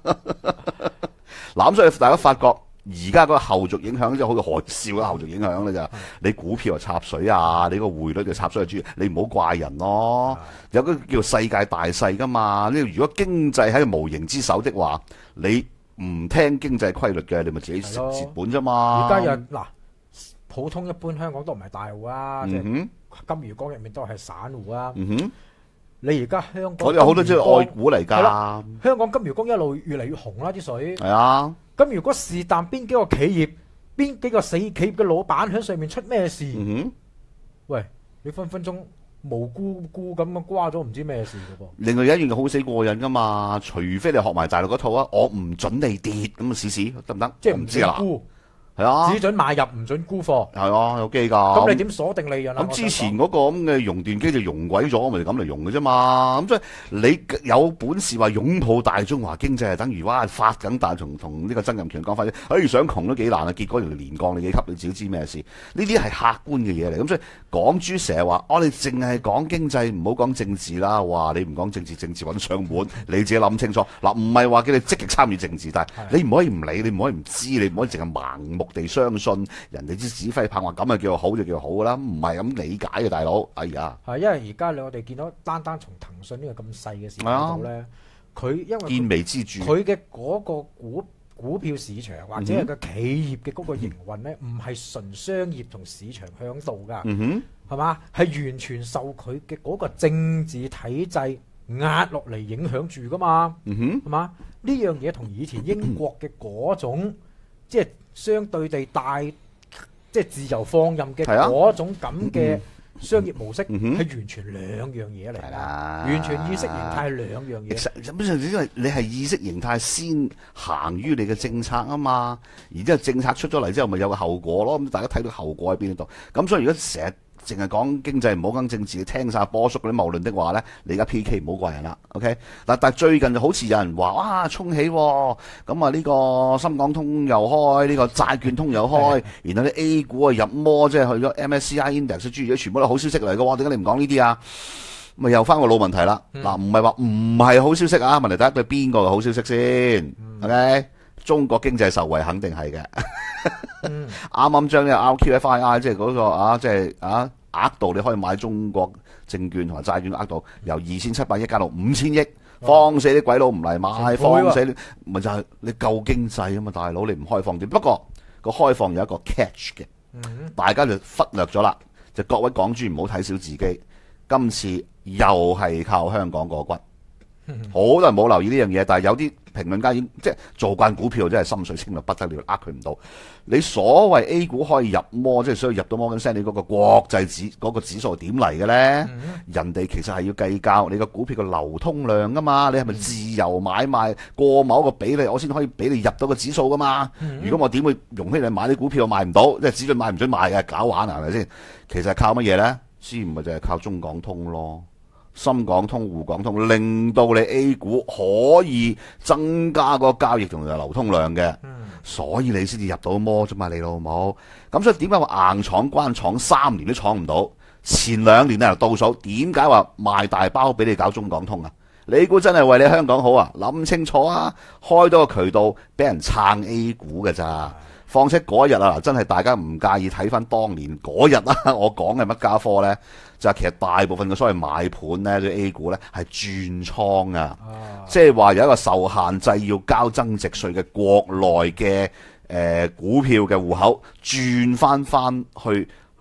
嗱，咁所以大家發覺而家嗰個後續影響即係好似海嘯嘅後續影響咧就，你股票又插水啊，你個匯率就插水豬，你唔好怪人咯。有個叫世界大勢噶嘛，呢如果經濟喺無形之手的話，你唔聽經濟規律嘅，你咪自己蝕蝕本啫嘛。 而家又嗱，普通一般香港都唔係大戶啊，即係金魚缸入面都係散戶啊。嗯哼。你而家香港， 我哋有好多即係外股嚟㗎。 香港金魚缸一路越嚟越紅啦，啲水。係啊。咁如果是但邊幾個企業，邊幾個死企業嘅老闆喺上面出咩事？嗯哼。喂，你分分鐘無辜辜咁樣瓜咗，唔知咩事嘅噃。另外有一樣好死過癮㗎嘛，除非你學埋大陸嗰套啊，我唔準你跌咁啊試試得唔得？即係唔知啦。係啊，只准買入唔准沽貨。係啊，有機㗎。咁你點鎖定利潤啊？咁之前嗰個咁嘅熔斷機就熔鬼咗，咪就咁嚟熔嘅啫嘛。咁所以你有本事話擁抱大中華經濟，係等於哇發緊大同同呢個曾蔭權講法啫。哎，想窮都幾難啊！結果原來連降你幾級，你自己知咩事？呢啲係客觀嘅嘢嚟。咁所以港豬成日話，我哋淨係講經濟，唔好講政治啦。哇，你唔講政治，政治揾上門，你自己諗清楚。嗱，唔係話叫你積極參與政治，但係你唔可以唔理，你唔可以唔知，你唔可以淨係盲目地相信人哋啲指揮棒話咁啊叫好就叫好噶啦，唔係咁理解嘅大佬。哎呀，係因為而家我哋見到單單從騰訊呢個咁細嘅市場度咧，佢因為見微知著，佢嘅嗰個股股票市場或者係個企業嘅嗰個營運咧，唔係純商業同市場向導噶，嗯哼，係嘛，係完全受佢嘅嗰個政治體制壓落嚟影響住噶嘛，嗯哼，係嘛，呢樣嘢同以前英國嘅嗰種即係。相對地大，即係自由放任嘅嗰種咁嘅商業模式，係完全兩樣嘢嚟㗎。完全意識形態係兩樣嘢。本上因為你係意識形態先行於你嘅政策啊嘛，然之後政策出咗嚟之後，咪有個後果咯。咁大家睇到後果喺邊度？咁所以如果成日淨係講經濟唔好講政治，你聽晒波叔嗰啲謬論的話咧，你而家 P K 唔好怪人啦 ，OK？嗱，但係最近就好似有人話哇衝起，咁啊呢個深港通又開，呢、呢個債券通又開，然後啲 A 股啊入摩，即係去咗 M S C I Index，諸如全部都好消息嚟嘅喎，點解你唔講呢啲啊？咪又翻個老問題啦。嗱、嗯，唔係話唔係好消息啊？問題第一對邊個嘅好消息先、嗯、？OK？中國經濟受惠肯定係嘅。啱啱將呢個 R Q F I I 即係嗰個啊，即係啊額度你可以買中國證券同埋債券額度由二千七百億加到五千億，放死啲鬼佬唔嚟買，放死咪就係你救經濟啊嘛，大佬你唔開放點？不過個開放有一個 catch 嘅，大家就忽略咗啦。就各位港豬唔好睇小自己，今次又係靠香港過關。好多人冇留意呢樣嘢，但係有啲評論家已經即係做慣股票，真係心水清到不得了，呃佢唔到。你所謂 A 股可以入摩，即係需要入到摩根士丹利嗰個國際指嗰、嗰個指數點嚟嘅咧？嗯、人哋其實係要計較你個股票嘅流通量噶嘛，你係咪自由買賣過某一個比例，我先可以俾你入到個指數噶嘛？嗯、如果我點會容許你買啲股票買唔到，即係只准買唔准賣嘅，搞玩啊係咪先？其實係靠乜嘢咧？先唔係就係靠中港通咯。深港通、滬港通，令到你 A 股可以增加個交易同埋流通量嘅，嗯、所以你先至入到摩啫嘛，你老母。咁所以點解話硬闖關闖三年都闖唔到？前兩年咧倒數，點解話賣大包俾你搞中港通啊？你估真係為你香港好啊？諗清楚啊！開多個渠道俾人撐 A 股嘅咋？況且嗰日啊，真係大家唔介意睇翻當年嗰日啊，我講嘅乜家科咧？就係其實大部分嘅所謂買盤咧，啲 A 股咧係轉倉啊，即係話有一個受限制要交增值稅嘅國內嘅誒、呃、股票嘅戶口轉翻翻去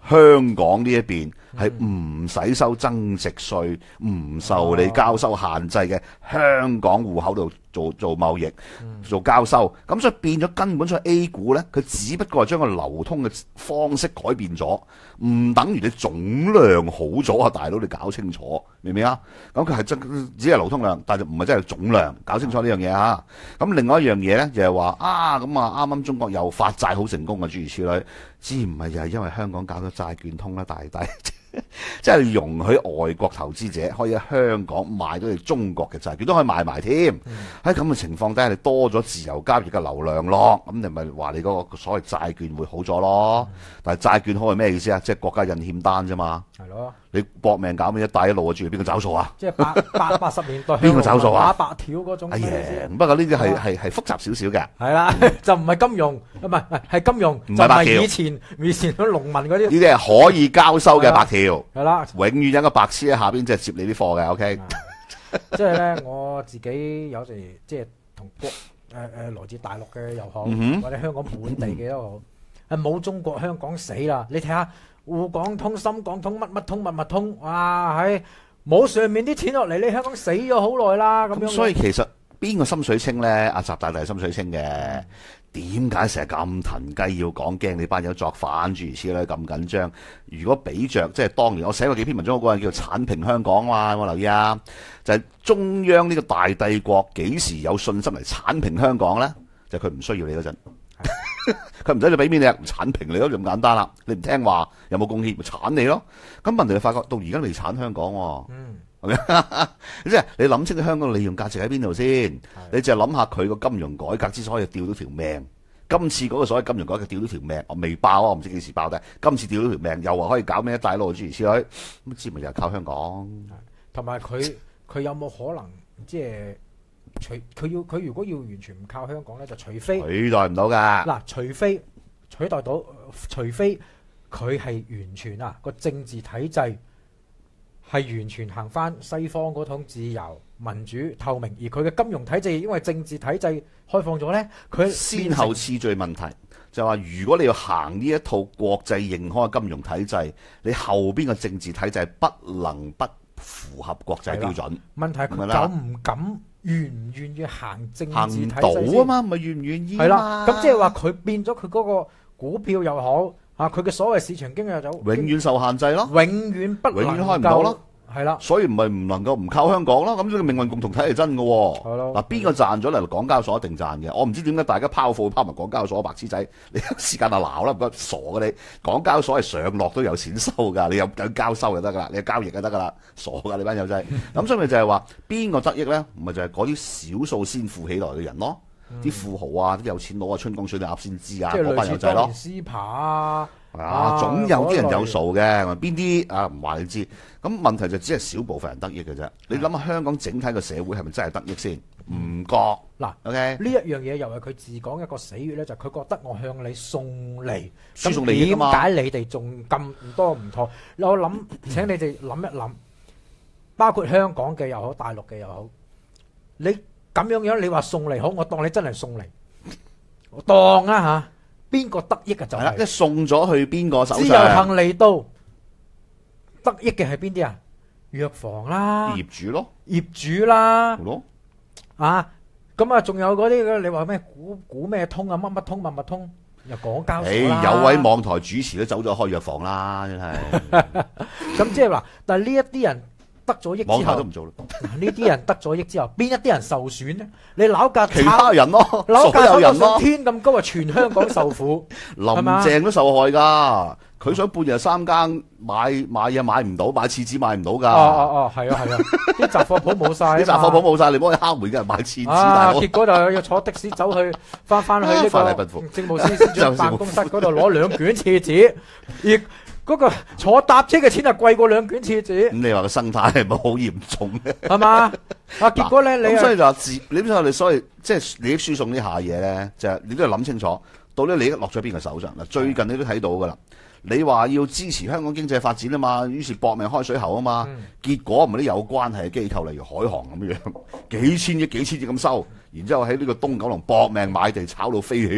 香港呢一邊係唔使收增值稅，唔受你交收限制嘅香港戶口度做做貿易、做交收，咁所以變咗根本上 A 股呢，佢只不過係將個流通嘅方式改變咗，唔等於你總量好咗啊！大佬，你搞清楚明唔明啊？咁佢係真只係流通量，但係唔係真係總量，搞清楚呢樣嘢啊！咁另外一樣嘢呢，就係話啊，咁啊啱啱中國又發債好成功啊，諸如此類，知唔係就係因為香港搞咗債券通啦，大弟。即係容許外國投資者可以喺香港買到你中國嘅債券，都可以買埋添。喺咁嘅情況底下，你多咗自由交易嘅流量咯，咁你咪話你嗰個所謂債券會好咗咯。但係債券好係咩意思啊？即係國家印欠單啫嘛。係咯。你搏命搞咩一帶一路啊？住邊個找數啊？即係八八八十年代邊個找數啊？打白條嗰種。哎呀，不過呢啲係係係複雜少少嘅。係啦，就唔係金融，唔係唔係係金融，唔係白條。以前以前嗰啲農民嗰啲。呢啲係可以交收嘅白條。係啦，永遠有個白痴喺下邊即係接你啲貨嘅。OK，即係咧我自己有時即係同國誒誒來自大陸嘅又好，嗯、或者香港本地嘅都好，係冇、嗯、中國香港死啦！你睇下滬港通、深港通、乜乜通、乜乜通，哇係冇上面啲錢落嚟，你香港死咗好耐啦咁樣。所以其實邊個心水清咧？阿習大大心水清嘅。嗯點解成日咁騰雞要講驚你班友作反諸如此類咁緊張？如果比着即係當年我寫過幾篇文章，嗰個人叫做剷平香港嘛，有冇留意啊？就係、是、中央呢個大帝國幾時有信心嚟剷平香港咧？就佢、是、唔需要你嗰陣，佢唔使你俾面你，剷平你咯，就咁簡單啦。你唔聽話，有冇貢獻咪剷你咯？咁問題你發覺到而家未剷香港喎、啊。嗯係咪？即係你諗清楚香港利用價值喺邊度先？你就諗下佢個金融改革之所以吊到條命，今次嗰個所謂金融改革吊到條命，我未爆啊，我唔知幾時爆嘅。今次吊到條命，又話可以搞咩一帶一路諸如此類，咁知咪又係靠香港？同埋佢佢有冇可能即係除佢要佢如果要完全唔靠香港咧，就除非取代唔到㗎。嗱，除非取代到，除非佢係完全啊個政治體制。係完全行翻西方嗰種自由、民主、透明，而佢嘅金融體制因為政治體制開放咗呢，佢先後次序問題就係話，如果你要行呢一套國際認可嘅金融體制，你後邊嘅政治體制不能不符合國際標準。問題係佢敢唔敢、願唔願意行政治體制先？行到啊嘛，咪願唔願意啊嘛？係啦，咁即係話佢變咗佢嗰個股票又好。啊！佢嘅所謂市場經濟就永遠受限制咯，永遠不能永遠開唔到咯，係啦，所以唔係唔能夠唔靠香港咯。咁呢個命運共同體係真嘅喎。係咯，嗱，邊個賺咗嚟？港交所一定賺嘅。我唔知點解大家拋貨拋埋港交所，白痴仔，你有時間就鬧啦，唔該傻嘅你。港交所係上落都有錢收㗎，你有有交收就得㗎啦，你有交易就得㗎啦，傻㗎你班友仔。咁所以咪就係話邊個得益咧？唔係就係嗰啲少數先富起來嘅人咯。啲、嗯、富豪啊，啲有錢佬啊，春江水暖鴨先知啊，嗰班友仔咯。斯扒啊，係啊，總有啲人有數嘅，邊啲啊唔話你知。咁問題就只係少部分人得益嘅啫。你諗下香港整體嘅社會係咪真係得益先？唔覺嗱。OK，呢一樣嘢又係佢自講一個死穴咧，就係、是、佢覺得我向你送嚟，咁點解你哋仲咁多唔妥？我諗請你哋諗一諗，包括香港嘅又好，大陸嘅又好，你。咁樣樣你話送嚟好，我當你真係送嚟，我當啊吓，邊個得益啊就係、是，即係送咗去邊個手上？自由行嚟到得益嘅係邊啲啊？藥房啦，業主咯，業主啦，咯啊，咁啊仲有嗰啲你話咩股股咩通啊，乜乜通乜乜通，又港交所啦、欸，有位網台主持都走咗開藥房啦，真係。咁即係話，但係呢一啲人。得咗益之後，都唔做啦。呢啲人得咗益之後，邊一啲人受損呢？你樓價其他人咯，樓價炒到上天咁高啊，全香港受苦。林鄭都受害㗎，佢想半日三更買買嘢買唔到，買廁紙買唔到㗎。哦哦哦，係啊係啊，啲雜貨鋪冇晒，啲雜貨鋪冇晒，你幫佢敲門嘅人買廁紙。啊，結果就要坐的士走去翻翻去呢個政務司司長辦公室嗰度攞兩卷廁紙，亦。嗰個坐搭車嘅錢係貴過兩卷廁紙。咁你話個生態係咪好嚴重咧？係嘛？啊，結果咧你咁所以就話自你知我哋所謂即係利益輸送呢下嘢咧，就係你都要諗清楚，到底利益落咗邊個手上嗱？最近你都睇到噶啦，你話要支持香港經濟發展啊嘛，於是搏命開水喉啊嘛，嗯、結果唔係啲有關係嘅機構，例如海航咁樣，幾千億幾千億咁收，然之後喺呢個東九龍搏命買地炒到飛起咯。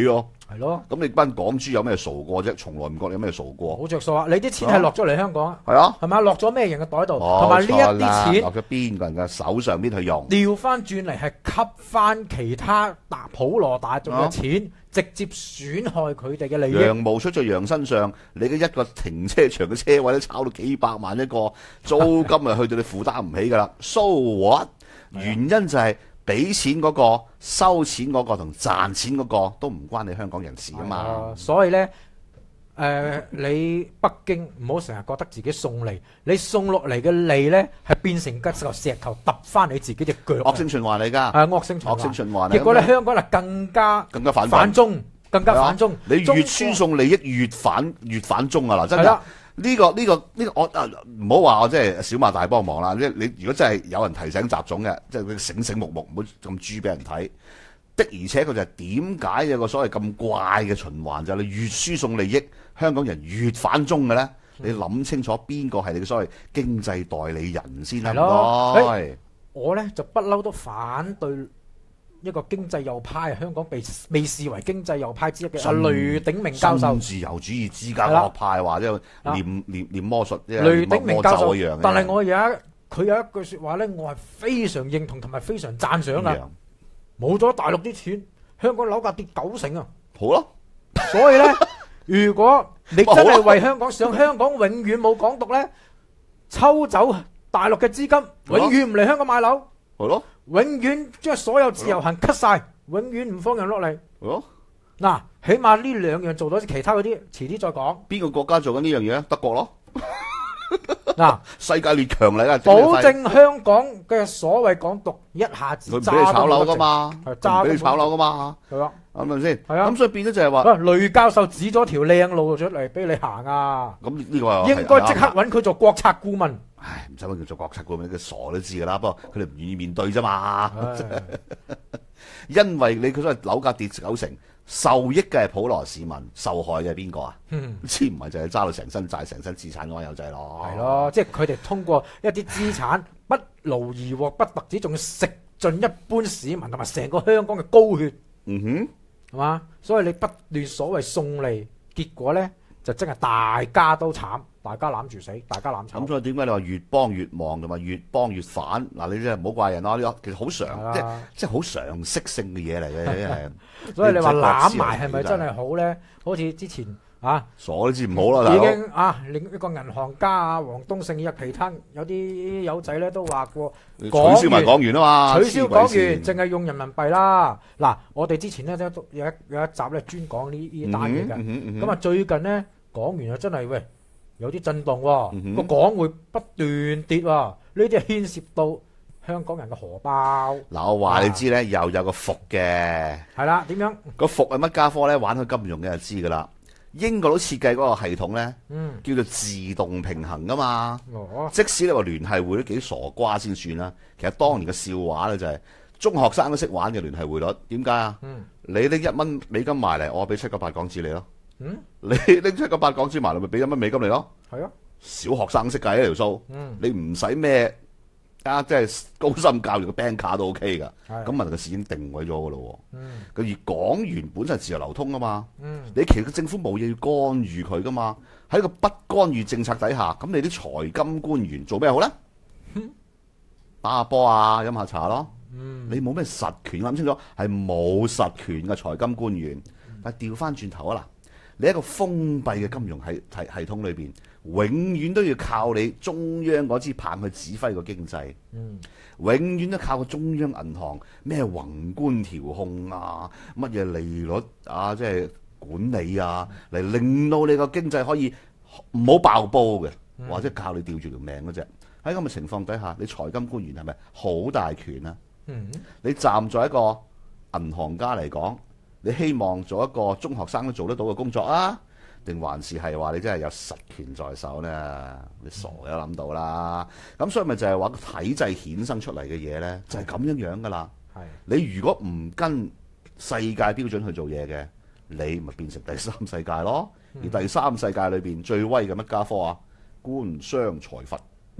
係咯。 咁你班港豬有咩傻過啫？從來唔覺你有咩傻過。 好着數啊！你啲錢係落咗嚟香港， 係啊， 係咪落咗咩人嘅袋度？同埋呢一啲錢落咗邊個人嘅手上邊去用？ 調翻轉嚟係吸翻其他大普羅大眾嘅錢，啊、直接損害佢哋嘅利益。 羊毛出在羊身上，你嘅一個停車場嘅車位都炒到幾百萬一個，租金啊去到你負擔唔起噶啦。So what？原因就係俾錢嗰個、收錢嗰個同賺錢嗰個都唔關你香港人事啊嘛。 啊所以呢，誒、呃，你北京唔好成日覺得自己送利，你送落嚟嘅利呢係變成一嚿石頭揼翻你自己隻腳。 惡性循環嚟㗎。 係惡性循環。 惡性循環。 結果咧，香港係更加更加反反中，更加反中。 你越輸送利益越反越反中啊！嗱，真係。呢、這個呢、這個呢、這個我唔好話我即係小馬大幫忙啦，即係你如果真係有人提醒習總嘅，即係佢醒醒目目，唔好咁豬俾人睇。的而且確就係點解有個所謂咁怪嘅循環，就係、是、你越輸送利益，香港人越反中嘅咧？你諗清楚邊個係你嘅所謂經濟代理人先啦。唔該， 我咧就不嬲都反對。一個經濟右派，香港被未視為經濟右派之一嘅阿雷鼎鳴教授， 自由主義之家學派話即係念念念魔術， 雷鼎鳴教授一樣。 但係我有一佢有一句説話咧，我係非常認同同埋非常讚賞㗎。冇咗大陸啲錢，香港樓價跌九成啊！ 好咯， 所以咧，如果你真係為香港想香港永遠冇港獨咧，抽走大陸嘅資金，永遠唔嚟香港買樓。 係咯。 永遠將所有自由行 cut 晒，永遠唔放人落嚟。嗱、啊，起碼呢兩樣做到，其他嗰啲遲啲再講。 邊個國家做緊呢樣嘢？德國咯。嗱、 啊， 世界列強嚟噶， 保證香港嘅所謂港獨一下子佢唔俾你炒樓噶嘛，唔俾你炒樓噶嘛， 係啊， 係咪先？ 係啊， 咁所以變咗就係話， 雷教授指咗條靚路出嚟俾你行啊。 咁呢個應該即刻揾佢做國策顧問。 唉，唔使揾佢做國策顧問，佢傻都知噶啦。不過佢哋唔願意面對啫嘛。因為你佢所謂樓價跌九成，受益嘅係普羅市民，受害嘅係邊個啊？知唔係就係揸到成身債、成身資產嗰班友仔咯。係咯， 即係佢哋通過一啲資產不勞而獲，不特止，仲要食盡一般市民同埋成個香港嘅高血。 嗯哼， 係嘛？所以你不斷所謂送利，結果咧就真係大家都慘。大家攬住死，大家攬炒。 咁所以點解你話越幫越忙同埋越幫越反？嗱，你真係唔好怪人咯。呢個其實好常，即係即係好常識性嘅嘢嚟嘅，係。 所以你話攬埋係咪真係好咧？好似之前啊， 傻都知唔好啦。 已經啊，另一個銀行家啊，黃東勝入其他有啲友仔咧都話過， 取消埋港元啊嘛， 取消港元，淨係用人民幣啦。嗱，我哋之前咧都有一有一集咧專講呢呢單嘢嘅。咁啊，最近咧港元啊真係喂。有啲震動喎、哦，個、嗯、港匯不斷跌喎、哦，呢啲係牽涉到香港人嘅荷包。 嗱，我話你知咧、啊，又有個伏嘅。係啦，點樣？ 個伏係乜家科咧？玩開金融嘅就知噶啦。英國佬設計嗰個系統咧、嗯，叫做自動平衡噶嘛。哦、即使你話聯繫匯都幾傻瓜先算啦。其實當年嘅笑話咧就係、是、中學生都識玩嘅聯繫匯率。點解啊？你拎一蚊美金埋嚟，我俾七個八港紙你咯。嗯，你拎出個八港紙埋嚟，咪俾一蚊美金你咯。係啊，小學生識計呢條數。嗯，你唔使咩啊，即係高深教育嘅 bank 卡都 OK 噶。咁問題個市已經定位咗噶咯。嗯，而港元本身係自由流通噶嘛。嗯，你其實政府冇嘢要干預佢噶嘛。喺個不干預政策底下，咁你啲財金官員做咩好咧？打下波啊，飲下茶咯。嗯，你冇咩實權，諗清楚係冇實權嘅財金官員。但係調翻轉頭啊嗱。你一個封閉嘅金融系系系統裏邊，永遠都要靠你中央嗰支棒去指揮個經濟。嗯，永遠都靠個中央銀行咩宏觀調控啊，乜嘢利率啊，即係管理啊，嚟令到你個經濟可以唔好爆煲嘅，或者靠你吊住條命嗰隻。喺咁嘅情況底下，你財金官員係咪好大權啊？嗯，你站在一個銀行家嚟講。你希望做一個中學生都做得到嘅工作啊？定還是係話你真係有實權在手呢？你傻都諗到啦。咁所以咪就係話個體制衍生出嚟嘅嘢呢，就係咁樣樣噶啦。係你如果唔跟世界標準去做嘢嘅，你咪變成第三世界咯。而第三世界裏邊最威嘅乜家科啊？官商財閥。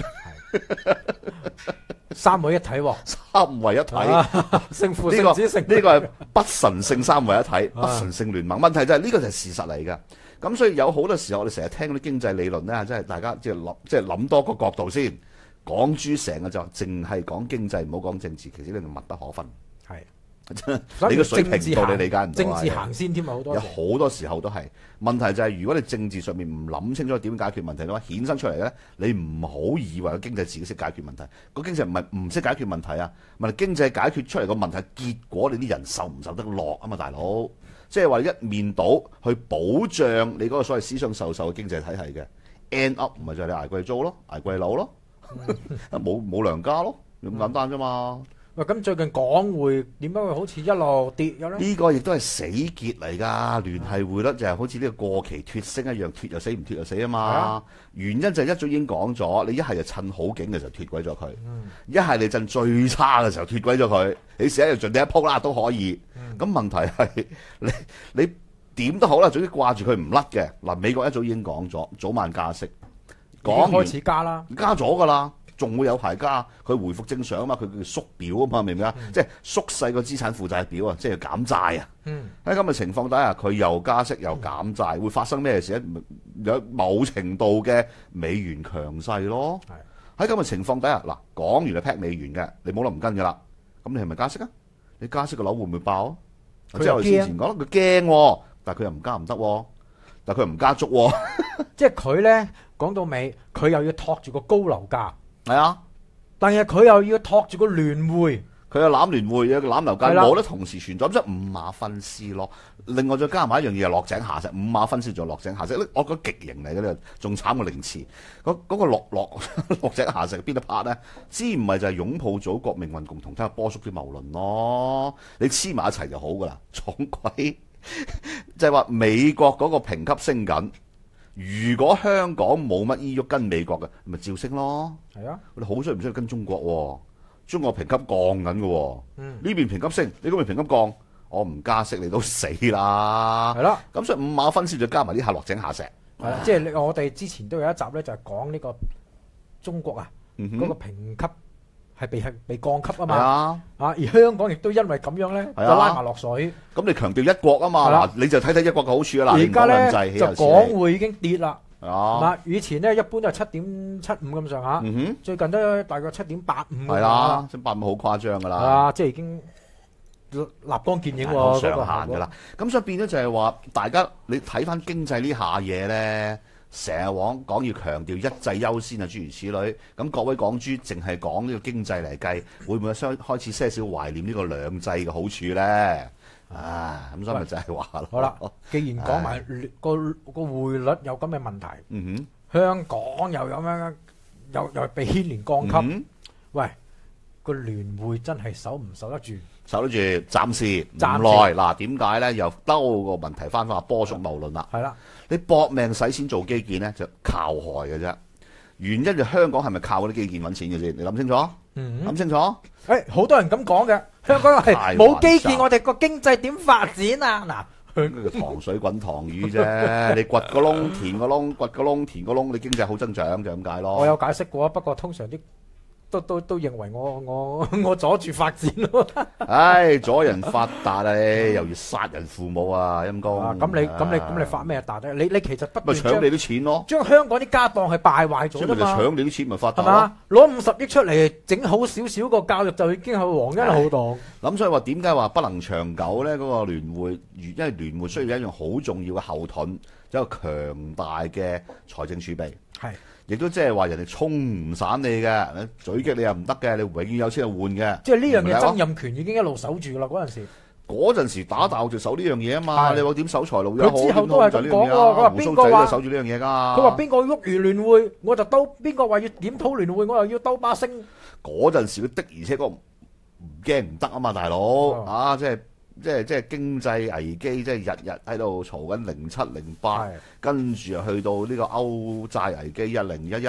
三位一體喎， 三位一體， 勝負聖子勝呢個係不神聖三位一體，不神聖聯盟。問題就係呢個就係事實嚟㗎。咁所以有好多時候我哋成日聽嗰啲經濟理論咧，即係大家即係諗，即係諗多個角度先。港豬成日就淨係講經濟，唔好講政治，其實呢度密不可分。係，你個水平到你理解唔到。 政治行先添啊，好多有好多時候都係問題就係，如果你政治上面唔諗清楚點解決問題嘅話，衍生出嚟咧，你唔好以為個經濟自己識解決問題。個經濟唔係唔識解決問題啊，問題經濟解決出嚟個問題，結果你啲人受唔受得落啊嘛，大佬。即係話一面倒去保障你嗰個所謂思想受受嘅經濟體系嘅 end up， 唔係就係你捱貴租咯，捱貴樓咯，冇冇糧加咯，咁簡單啫嘛。 喂，咁最近港匯點解會好似一路跌咗咧？ 呢個亦都係死結嚟㗎，聯繫匯率就係好似呢個過期脫升一樣，脫又死，唔脫又死啊嘛。啊原因就係一早已經講咗，你一係就趁好景嘅時候脫鬼咗佢，一係你趁最差嘅時候脫鬼咗佢，你試下就盡地一鋪啦都可以。咁、嗯、問題係你你點都好啦，總之掛住佢唔甩嘅。嗱，美國一早已經講咗，早晚加息，講開始加啦， 加咗㗎啦。仲會有排加，佢回復正常啊嘛，佢叫縮表啊嘛，明唔明啊？嗯、即係縮細個資產負債表啊，即係減債啊。喺咁嘅情況底下，佢又加息又減債，嗯、會發生咩事咧？有某程度嘅美元強勢咯。喺咁嘅情況底下，嗱，講完就劈美元嘅，你冇得唔跟㗎啦。咁你係咪加息啊？你加息個樓會唔會爆啊？即係我哋之前講佢驚，但係佢又唔加唔得，但係佢又唔加足。 即係佢咧講到尾，佢又要托住個高樓價。 係啊， 但係佢又要托住個聯匯， 佢又攬聯匯，又攬樓價，冇得同時存在，咁即係五馬分屍咯。另外再加埋一樣嘢，落井下石，五馬分屍再落井下石，我覺得極型嚟嘅呢，仲慘過凌遲。嗰、嗰個落落落井下石邊一 part 咧？知唔係就係擁抱祖國命運共同體，睇下波叔啲謬論咯。你黐埋一齊就好噶啦，撞鬼就係話美國嗰個評級升緊。如果香港冇乜依喐跟美國嘅，咪照升咯。係啊，我哋好需唔需要跟中國喎？中國評級降緊嘅喎，呢、嗯、邊評級升，你嗰邊評級降，我唔加息你都死啦。係啦、啊，咁所以五馬分屍就加埋啲下落井下石。係啦、啊， 即係我哋之前都有一集咧，就係講呢個中國啊，嗰、嗯、個評級係被係被降級啊嘛。啊，啊而香港亦都因為咁樣咧，就拉埋落水。咁你強調一國啊嘛，嗱、啊、你就睇睇一國嘅好處啦。 而家咧就港匯已經跌啦。啊，以前咧一般都係七點七五咁上下，最近都大概七點八五。係啦，七點八五好誇張噶啦。 啊，即係已經立光見影喎， 上限噶啦。咁所以變咗就係話，大家你睇翻經濟呢下嘢咧。成日往講要強調一制優先啊，諸如此類。咁各位港豬淨係講呢個經濟嚟計，會唔會開開始些少懷念呢個兩制嘅好處咧？啊，咁所以咪就係話咯。 好啦，既然講埋個個匯率有咁嘅問題，嗯哼，香港又有咩？又又被牽連降級。嗯、喂，個聯匯真係守唔守得住？ 守得住，暫時唔耐。嗱，點解咧？又兜個問題翻返波叔謬論啦。係啦。你搏命使錢做基建咧，就靠害嘅啫。原因就香港係咪靠嗰啲基建揾錢嘅先？你諗清楚，諗、嗯、清楚。誒、 欸，好多人咁講嘅，香港係冇基建，我哋個經濟點發展啊？嗱， 糖水滾糖魚啫。你掘個窿，填個窿，掘個窿，填個窿，你經濟好增長就咁解咯。 我有解釋過，不過通常啲。都都都認為我我我阻住發展咯， 唉，阻人發達啊！你又要殺人父母啊，陰公。 咁你咁你咁你發咩達咧？你你其實不斷咪搶你啲錢咯， 將香港啲家當係敗壞咗啫嘛。 搶你啲錢咪發達係嘛？攞五十億出嚟整好少少個教育就已經係皇恩浩蕩。 咁所以話點解話不能長久咧？嗰、那個聯匯，因為聯匯需要一樣好重要嘅後盾，一個強大嘅財政儲備。係。亦都即係話人哋衝唔散你嘅，嘴擊你又唔得嘅，你永遠有錢就換嘅。 即係呢樣嘢，曾蔭權已經一路守住啦。嗰陣時， 嗰陣時打大陸就守呢樣嘢啊嘛。你話點守財路又好， 佢之後都係咁講喎。佢話邊個話守住呢樣嘢㗎？ 佢話邊個喐完聯匯，我就兜；邊個話要檢討聯匯，我又要兜巴星。 嗰陣時佢的而且確唔驚唔得啊嘛，大佬、哦、啊，即係。即係即係經濟危機，即係日日喺度嘈緊零七零八，跟住又去到呢個歐債危機一零一一，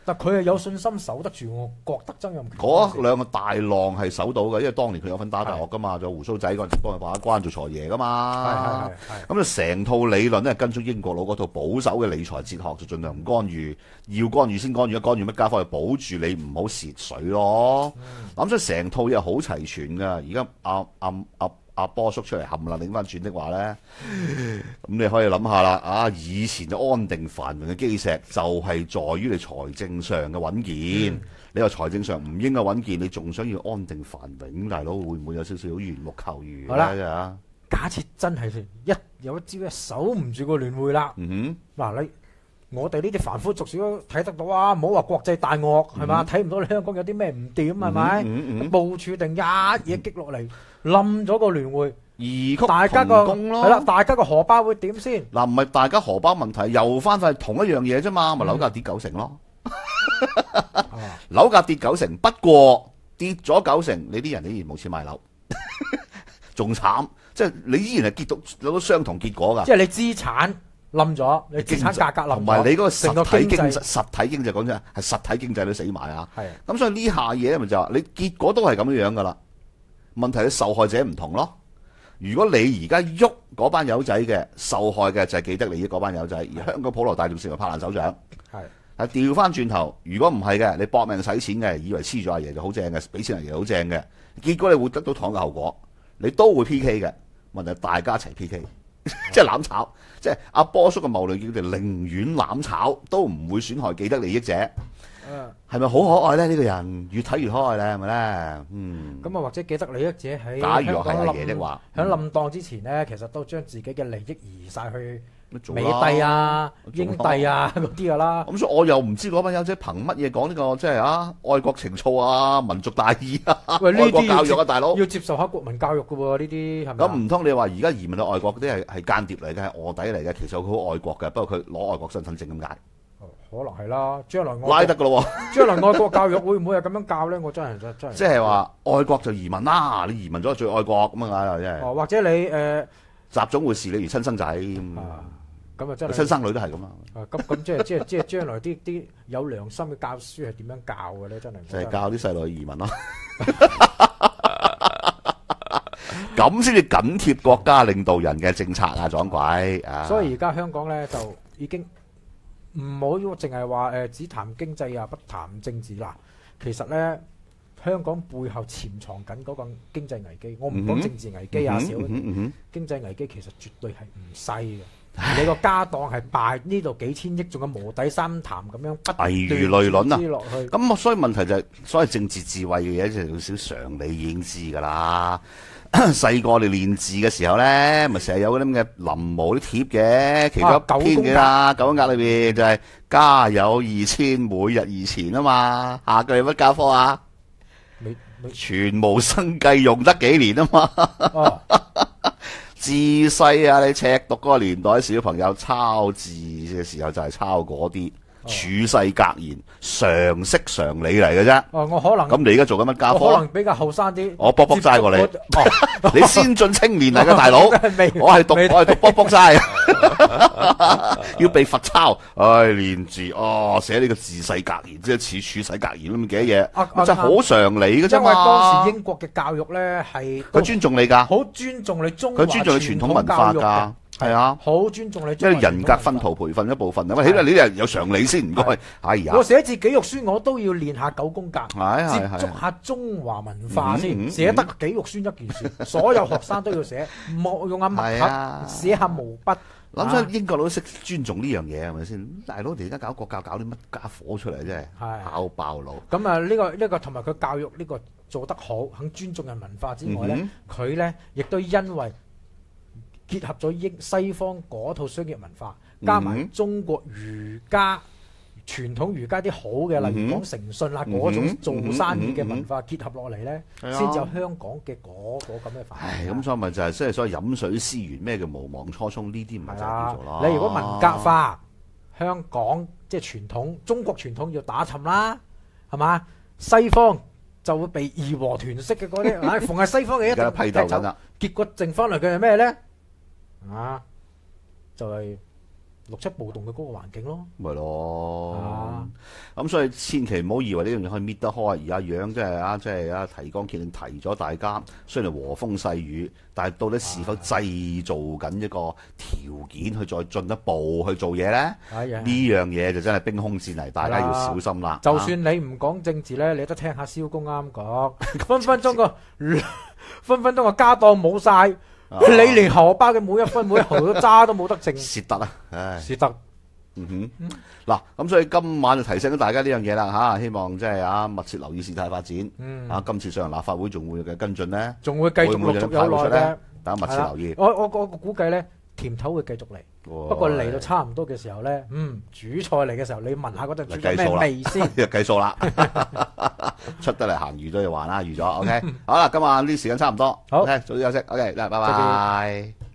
但佢係有信心守得住，我覺得曾蔭權嗰兩個大浪係守到嘅，因為當年佢有份打大學噶嘛，仲有胡鬚仔嗰陣時幫佢把關做財爺噶嘛。咁就成套理論咧跟足英國佬嗰套保守嘅理財哲學，就盡量唔干預，要干預先干預，干預乜家伙去保住你唔好蝕水咯。咁、嗯、所以成套嘢好齊全噶。而家阿阿阿阿波叔出嚟冚啦，擰翻轉的話咧，咁你可以諗下啦。啊，以前嘅安定繁榮嘅基石就係在於你財政上嘅穩健。嗯、你話財政上唔應該穩健，你仲想要安定繁榮，大佬會唔會有少少緣木求魚咧？好啦， 假設真係一有一朝一守唔住個聯匯啦。嗱、 嗯哼，你我哋呢啲凡夫俗子都睇得到啊！唔好話國際大鱷係嘛，睇唔、嗯、到你香港有啲咩唔掂係咪？嗯嗯嗯、部署定一嘢擊落嚟，冧咗個聯匯，異曲同工咯。係啦，大家個荷包會點先？ 嗱，唔係大家荷包問題，又翻返同一樣嘢啫嘛，咪樓價跌九成咯。樓價跌九成，不過跌咗九成，你啲人依然冇錢買樓，仲慘，即係你依然係結到攞到相同結果㗎。 即係你資產冧咗，你資產價格冧咗， 同埋你嗰個實體經濟，實體經濟講真係實體經濟都死埋啊！係咁的，所以呢下嘢咪就話你結果都係咁樣樣噶啦。問題係受害者唔同咯。如果你而家喐嗰班友仔嘅，受害嘅就係既得利益嗰班友仔，而香港普羅大眾市民拍爛手掌。係係調翻轉頭，如果唔係嘅，你搏命使錢嘅，以為黐住阿爺就好正嘅，俾錢阿爺好正嘅，結果你會得到同樣嘅後果，你都會 P K 嘅。問題大家一齊 P K。即係攬炒，即係阿波叔嘅謀略，叫做寧願攬炒都唔會損害既得利益者。係咪好可愛咧？呢、這個人越睇越可愛咧，係咪咧？嗯。咁啊，或者既得利益者喺假如係阿爺的話，喺冧檔之前咧，其實都將自己嘅利益移晒去美帝啊、英帝啊嗰啲噶啦。咁所以我又唔知嗰班友仔憑乜嘢講呢個即係啊愛國情操啊、民族大義啊、 喂愛國教育啊，大佬要接受下國民教育噶喎？呢啲係咪？ 咁唔通你話而家移民到外國嗰啲係係間諜嚟嘅，係臥底嚟嘅？其實佢好愛國嘅，不過佢攞外國身份證咁解。 可能係啦，將來我拉得噶咯喎。 將來愛國教育會唔會係咁樣教咧？我真係真真係。 即係話愛國就移民啦，你移民咗最愛國咁啊！真係。 哦，或者你誒習總會視你如親生仔。 啊，咁啊真係。 親生女都係咁啦。 啊，咁咁即係即係即係將來啲啲有良心嘅教書係點樣教嘅咧？真係。 就係教啲細路去移民咯。咁先至緊貼國家領導人嘅政策啊！撞鬼啊！ 所以而家香港咧就已經。唔好淨係話誒只談經濟啊，不談政治啦。其實咧，香港背後潛藏緊嗰個經濟危機。我唔講政治危機啊，小、嗯嗯嗯嗯、經濟危機其實絕對係唔細嘅。你個家當係敗呢度幾千億，仲有無底深潭咁樣不斷危如累卵啊！ 落去咁所以問題就係、是，所謂政治智慧嘅嘢，就有少少常理已經知㗎啦。細個我哋練字嘅時候咧，咪成日有嗰啲咁嘅臨摹啲貼嘅，其中一篇嘅啦，九宮格裏邊就係家有二千，每日二錢啊嘛。下句係乜教科啊？你你全無生計用得幾年啊嘛。哦、自細啊，你赤讀嗰個年代，小朋友抄字嘅時候就係抄嗰啲。處世格言，常識常理嚟嘅啫。 哦，我可能咁你而家做緊乜家科？ 我可能比較後生啲。 我卜卜齋過你。哦，你先進青年嚟嘅大佬。我係讀我係讀卜卜齋。要被罰抄，唉，練字哦，寫呢個自世格言，即係似處世格言咁幾多嘢，真係好常理嘅啫嘛。 因為當時英國嘅教育咧係佢尊重你㗎， 好尊重你中華佢尊重你傳統文化㗎。係啊， 好尊重你， 即係人格薰陶培訓一部分啊！喂，起碼你啲有常理先唔該。哎呀， 我寫字紀錄書我都要練下九宮格， 係係接觸下中華文化先。寫得紀錄書一件事，所有學生都要寫，冇用下墨盒，寫下毛筆。 諗真，英國佬都識尊重呢樣嘢係咪先？大佬，你而家搞國教搞啲乜家伙出嚟啫？係考爆腦。咁啊，呢個呢個同埋佢教育呢個做得好，肯尊重人文化之外咧，佢咧亦都因為。結合咗英西方嗰套商業文化，加埋中國儒家傳統儒家啲好嘅，例如講誠信啦嗰種做生意嘅文化結合落嚟咧，先至有香港嘅嗰個咁嘅發展。唉，咁所以咪就係即係所謂飲水思源，咩叫無忘初衷？呢啲唔係就叫做咯。你如果文革化，香港即係傳統中國傳統要打沉啦，係嘛？西方就會被義和團式嘅嗰啲，唉，逢係西方嘅一定批鬥緊啦。結果剩翻嚟嘅係咩咧？啊，就係六七暴動嘅嗰個環境咯。 咪咯，咁、啊、所以千祈唔好以為呢樣嘢可以搣得開。而家樣即係啊，即係啊提綱挈領提咗大家，雖然和風細雨，但係到底是否製造緊一個條件去再進一步去做嘢咧？呢樣嘢就真係兵凶戰危，大家要小心啦。 就算你唔講政治咧，你都聽下蕭公啱講，分分鐘個分分鐘個家當冇晒。啊、你連荷包嘅每一分每一毫都揸都冇得剩， 蝕得啊！唉， 蝕得。 嗯哼，嗱、嗯，咁所以今晚就提醒咗大家呢樣嘢啦嚇，希望即係啊密切留意事態發展。嗯，啊今次上立法會仲會嘅跟進咧， 仲會繼續陸續有來嘅， 大家密切留意。 我我我估計咧，甜頭會繼續嚟，不過嚟到差唔多嘅時候咧，嗯，主菜嚟嘅時候，你聞下嗰陣煮咗咩味先？ 計數啦，出得嚟鹹魚都要還啦，預咗。OK，好啦，今晚啲時間差唔多， 好， okay, 早啲休息。OK，嗱，拜拜。